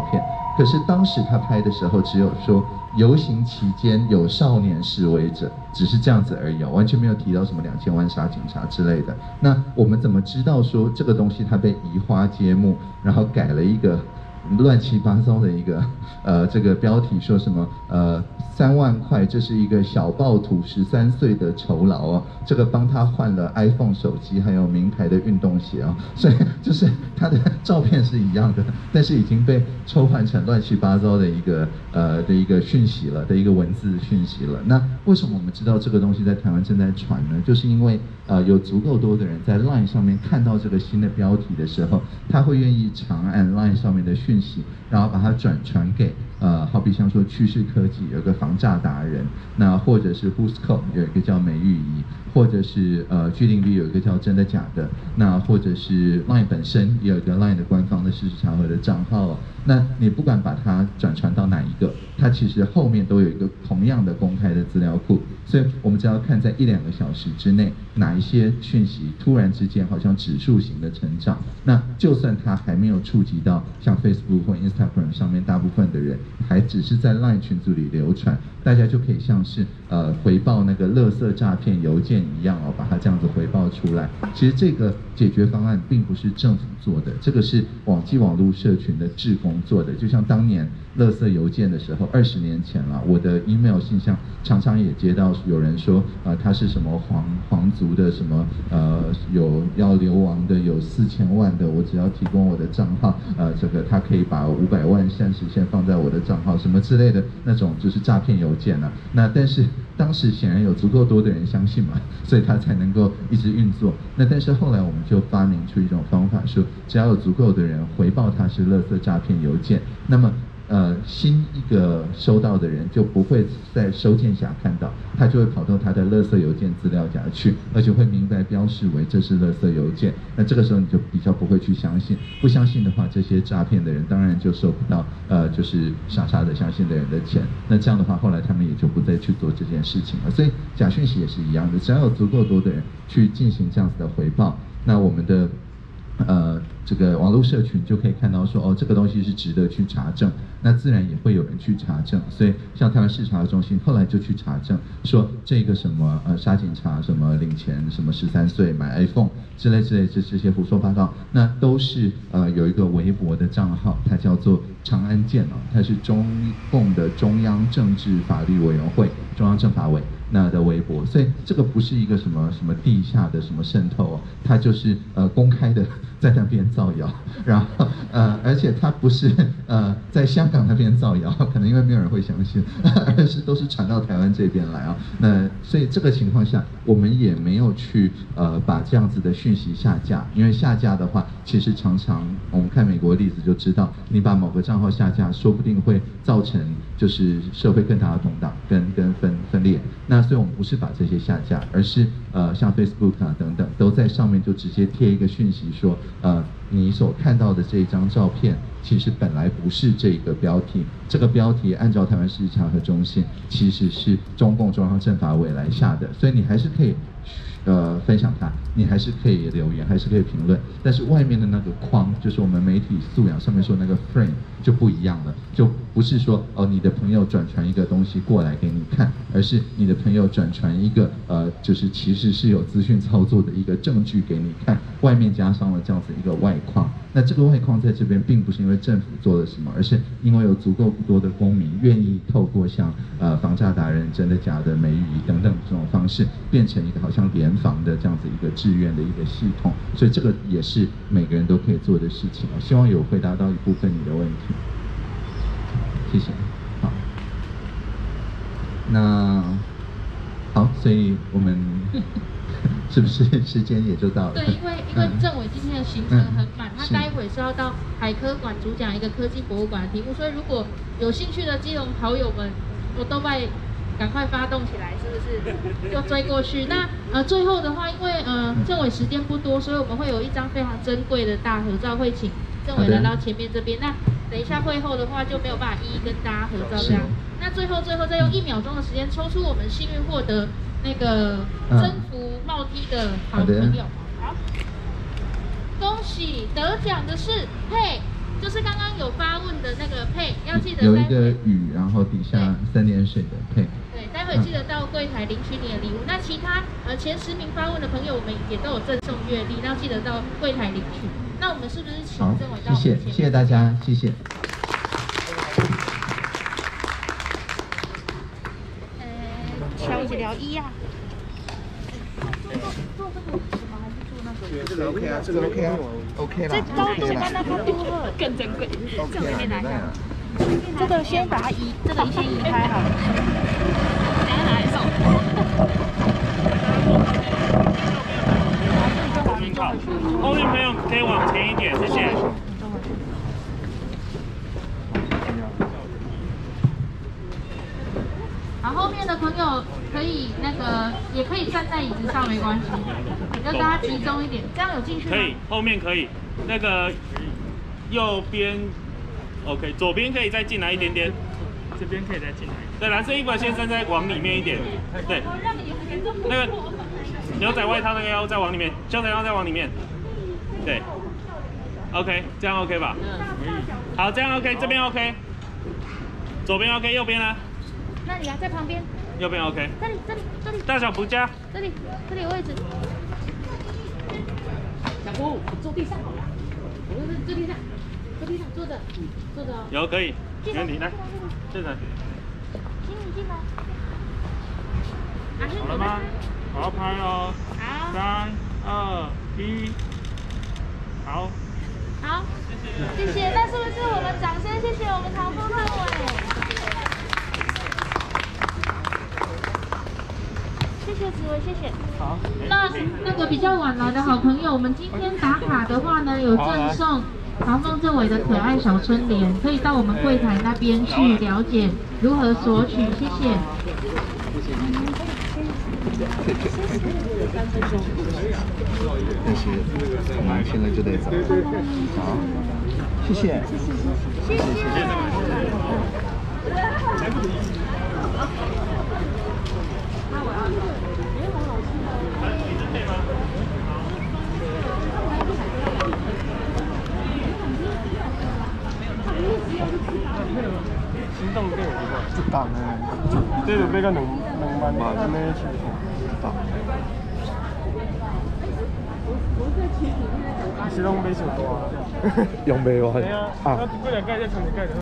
可是当时他拍的时候，只有说游行期间有少年示威者，只是这样子而已，完全没有提到什么两千万杀警察之类的。那我们怎么知道说这个东西它被移花接木，然后改了一个乱七八糟的一个呃这个标题，说什么呃三万块，这是一个小暴徒十三岁的酬劳哦，这个帮他换了 iPhone 手机，还有名牌的运动鞋哦，所以就是他的照片是一样的，但是已经被抽换成乱七八糟的一个呃的一个讯息了，的一个文字讯息了。那为什么我们知道这个东西在台湾正在传呢？就是因为呃有足够多的人在 LINE 上面看到这个新的标题的时候，他会愿意长按 LINE 上面的讯息，然后把它转传给呃，好比像说趋势科技有个防诈达人，那或者是 Whoscall 有一个叫美玉仪，或者是呃 G 零 B 有一个叫真的假的，那或者是 LINE 本身也有一个 LINE 的官方的事实查核的账号哦。那你不管把它转传到哪一个，它其实后面都有一个同样的公开的资料库，所以我们只要看在一两个小时之内，哪一些讯息突然之间好像指数型的成长，那就算它还没有触及到像 Facebook 或 Instagram 上面大部分的人，还只是在 LINE 群组里流传，大家就可以像是呃回报那个垃圾诈骗邮件一样哦，把它这样子回报出来。其实这个解决方案并不是政府做的，这个是网际网络社群的志工做的。就像当年垃圾邮件的时候，二十年前了，我的 email 信箱常常也接到有人说，呃，他是什么皇皇族的什么呃有要流亡的，有四千万的，我只要提供我的账号，呃，这个他可以把五百万暂时先放在我的账号，什么之类的那种就是诈骗邮件啊。那但是当时显然有足够多的人相信嘛，所以他才能够一直运作。那但是后来我们就发明出一种方法，说只要有足够的人回报它是垃圾诈骗邮件，那么呃新一个收到的人就不会在收件匣看到，他就会跑到他的垃圾邮件资料夹去，而且会明白标示为这是垃圾邮件。那这个时候你就比较不会去相信，不相信的话，这些诈骗的人当然就收不到呃就是傻傻的相信的人的钱。那这样的话，后来他们也就不再去做这件事情了。所以假讯息也是一样的，只要有足够多的人去进行这样子的回报，那我们的呃，这个网络社群就可以看到说，哦，这个东西是值得去查证，那自然也会有人去查证。所以像台湾视察中心后来就去查证，说这个什么呃杀警察什么领钱什么十三岁买 iPhone 之类之类这这些胡说八道，那都是呃有一个微博的账号，它叫做长安健哦，它是中共的中央政治法律委员会中央政法委那的微博，所以这个不是一个什么什么地下的什么渗透哦，它就是呃公开的在那边造谣，然后呃而且它不是呃在香港那边造谣，可能因为没有人会相信，而是都是传到台湾这边来啊。那所以这个情况下，我们也没有去呃把这样子的讯息下架，因为下架的话，其实常常我们看美国的例子就知道，你把某个账号下架，说不定会造成就是社会更大的动荡跟跟分分裂。那所以我们不是把这些下架，而是呃像 Facebook 啊等等都在上面就直接贴一个讯息说，呃你所看到的这一张照片其实本来不是这个标题，这个标题按照台湾事实查核中心其实是中共中央政法委来下的，所以你还是可以呃分享它，你还是可以留言，还是可以评论，但是外面的那个框就是我们媒体素养上面说那个 frame 就不一样了，就不是说哦你的朋友转传一个东西过来给你看，而是你的朋友转传一个呃就是其实是有资讯操作的一个证据给你看，外面加上了这样子一个外框。那这个外框在这边并不是因为政府做了什么，而是因为有足够多的公民愿意透过像呃防诈达人、真的假的、美语等等这种方式，变成一个好像联防的这样子一个志愿的一个系统，所以这个也是每个人都可以做的事情。希望有回答到一部分你的问题，谢谢。好，那好，所以我们是不是时间也就到了？ 对，因为因为政委今天的行程很满，嗯、他待会是要到海科馆主讲一个科技博物馆的题目，所以如果有兴趣的基隆好友们，我都会赶快发动起来，是不是？就追过去。那呃最后的话，因为呃政委时间不多，所以我们会有一张非常珍贵的大合照，会请政委来到前面这边。那等一下会后的话就没有办法一一跟大家合照这样。那最后最后再用一秒钟的时间抽出我们幸运获得那个征服帽 T 的好朋友。好，恭喜得奖的是嘿就是刚刚有发问的那个配，要记得有一个雨，然后底下三点水的配。 对，待会记得到柜台领取你的礼物。那其他呃前十名发问的朋友，我们也都有赠送月历，要记得到柜台领取。那我们是不是请政委到我们前面？ 谢谢，谢谢大家，谢谢。 呃，敲一聊一呀。 这个 OK 啊，这个 OK 啊 ，OK 啦。 这高度刚刚它多了，更珍贵。这个先拿一下。这个先把它移，这个先移开好了。等下拿来送。 后面朋友可以往前一点，谢谢。 好，后面的朋友可以那个也可以站在椅子上，没关系，要大家集中一点，这样有进去吗？ 可以，后面可以，那个右边 OK， 左边可以再进来一点点，这边可以再进来。对，蓝色衣服的先生再往里面一点，对，那个牛仔外套那个要再往里面，牛仔要再往里面，对 ，OK， 这样 OK 吧？好，这样 OK， 这边 OK， 左边 OK， 右边呢？ 那里啊，在旁边。 右边 OK。 这里，这里，这里。 大小不加。 这里，这里有位置。小姑，坐地上好了。我们坐地上，坐地上坐着，坐着哦。 有可以，没问题，来，现场。 请你进来。 好了吗？我要拍哦。 好。 三、二、一，好。 好，谢谢。那是不是我们掌声谢谢我们唐峰政委？谢谢紫薇，谢谢。 好。 那那个比较晚来的好朋友，我们今天打卡的话呢，有赠送唐凤政委的可爱小春联，可以到我们柜台那边去了解如何索取，谢谢。 但是我们现在就得走。好，谢谢。谢谢。谢谢。 行动更有一个，这档呢，这个比较两两万八安尼情况，档。是拢买上大， 用袂完啊！啊，过两届再重新改。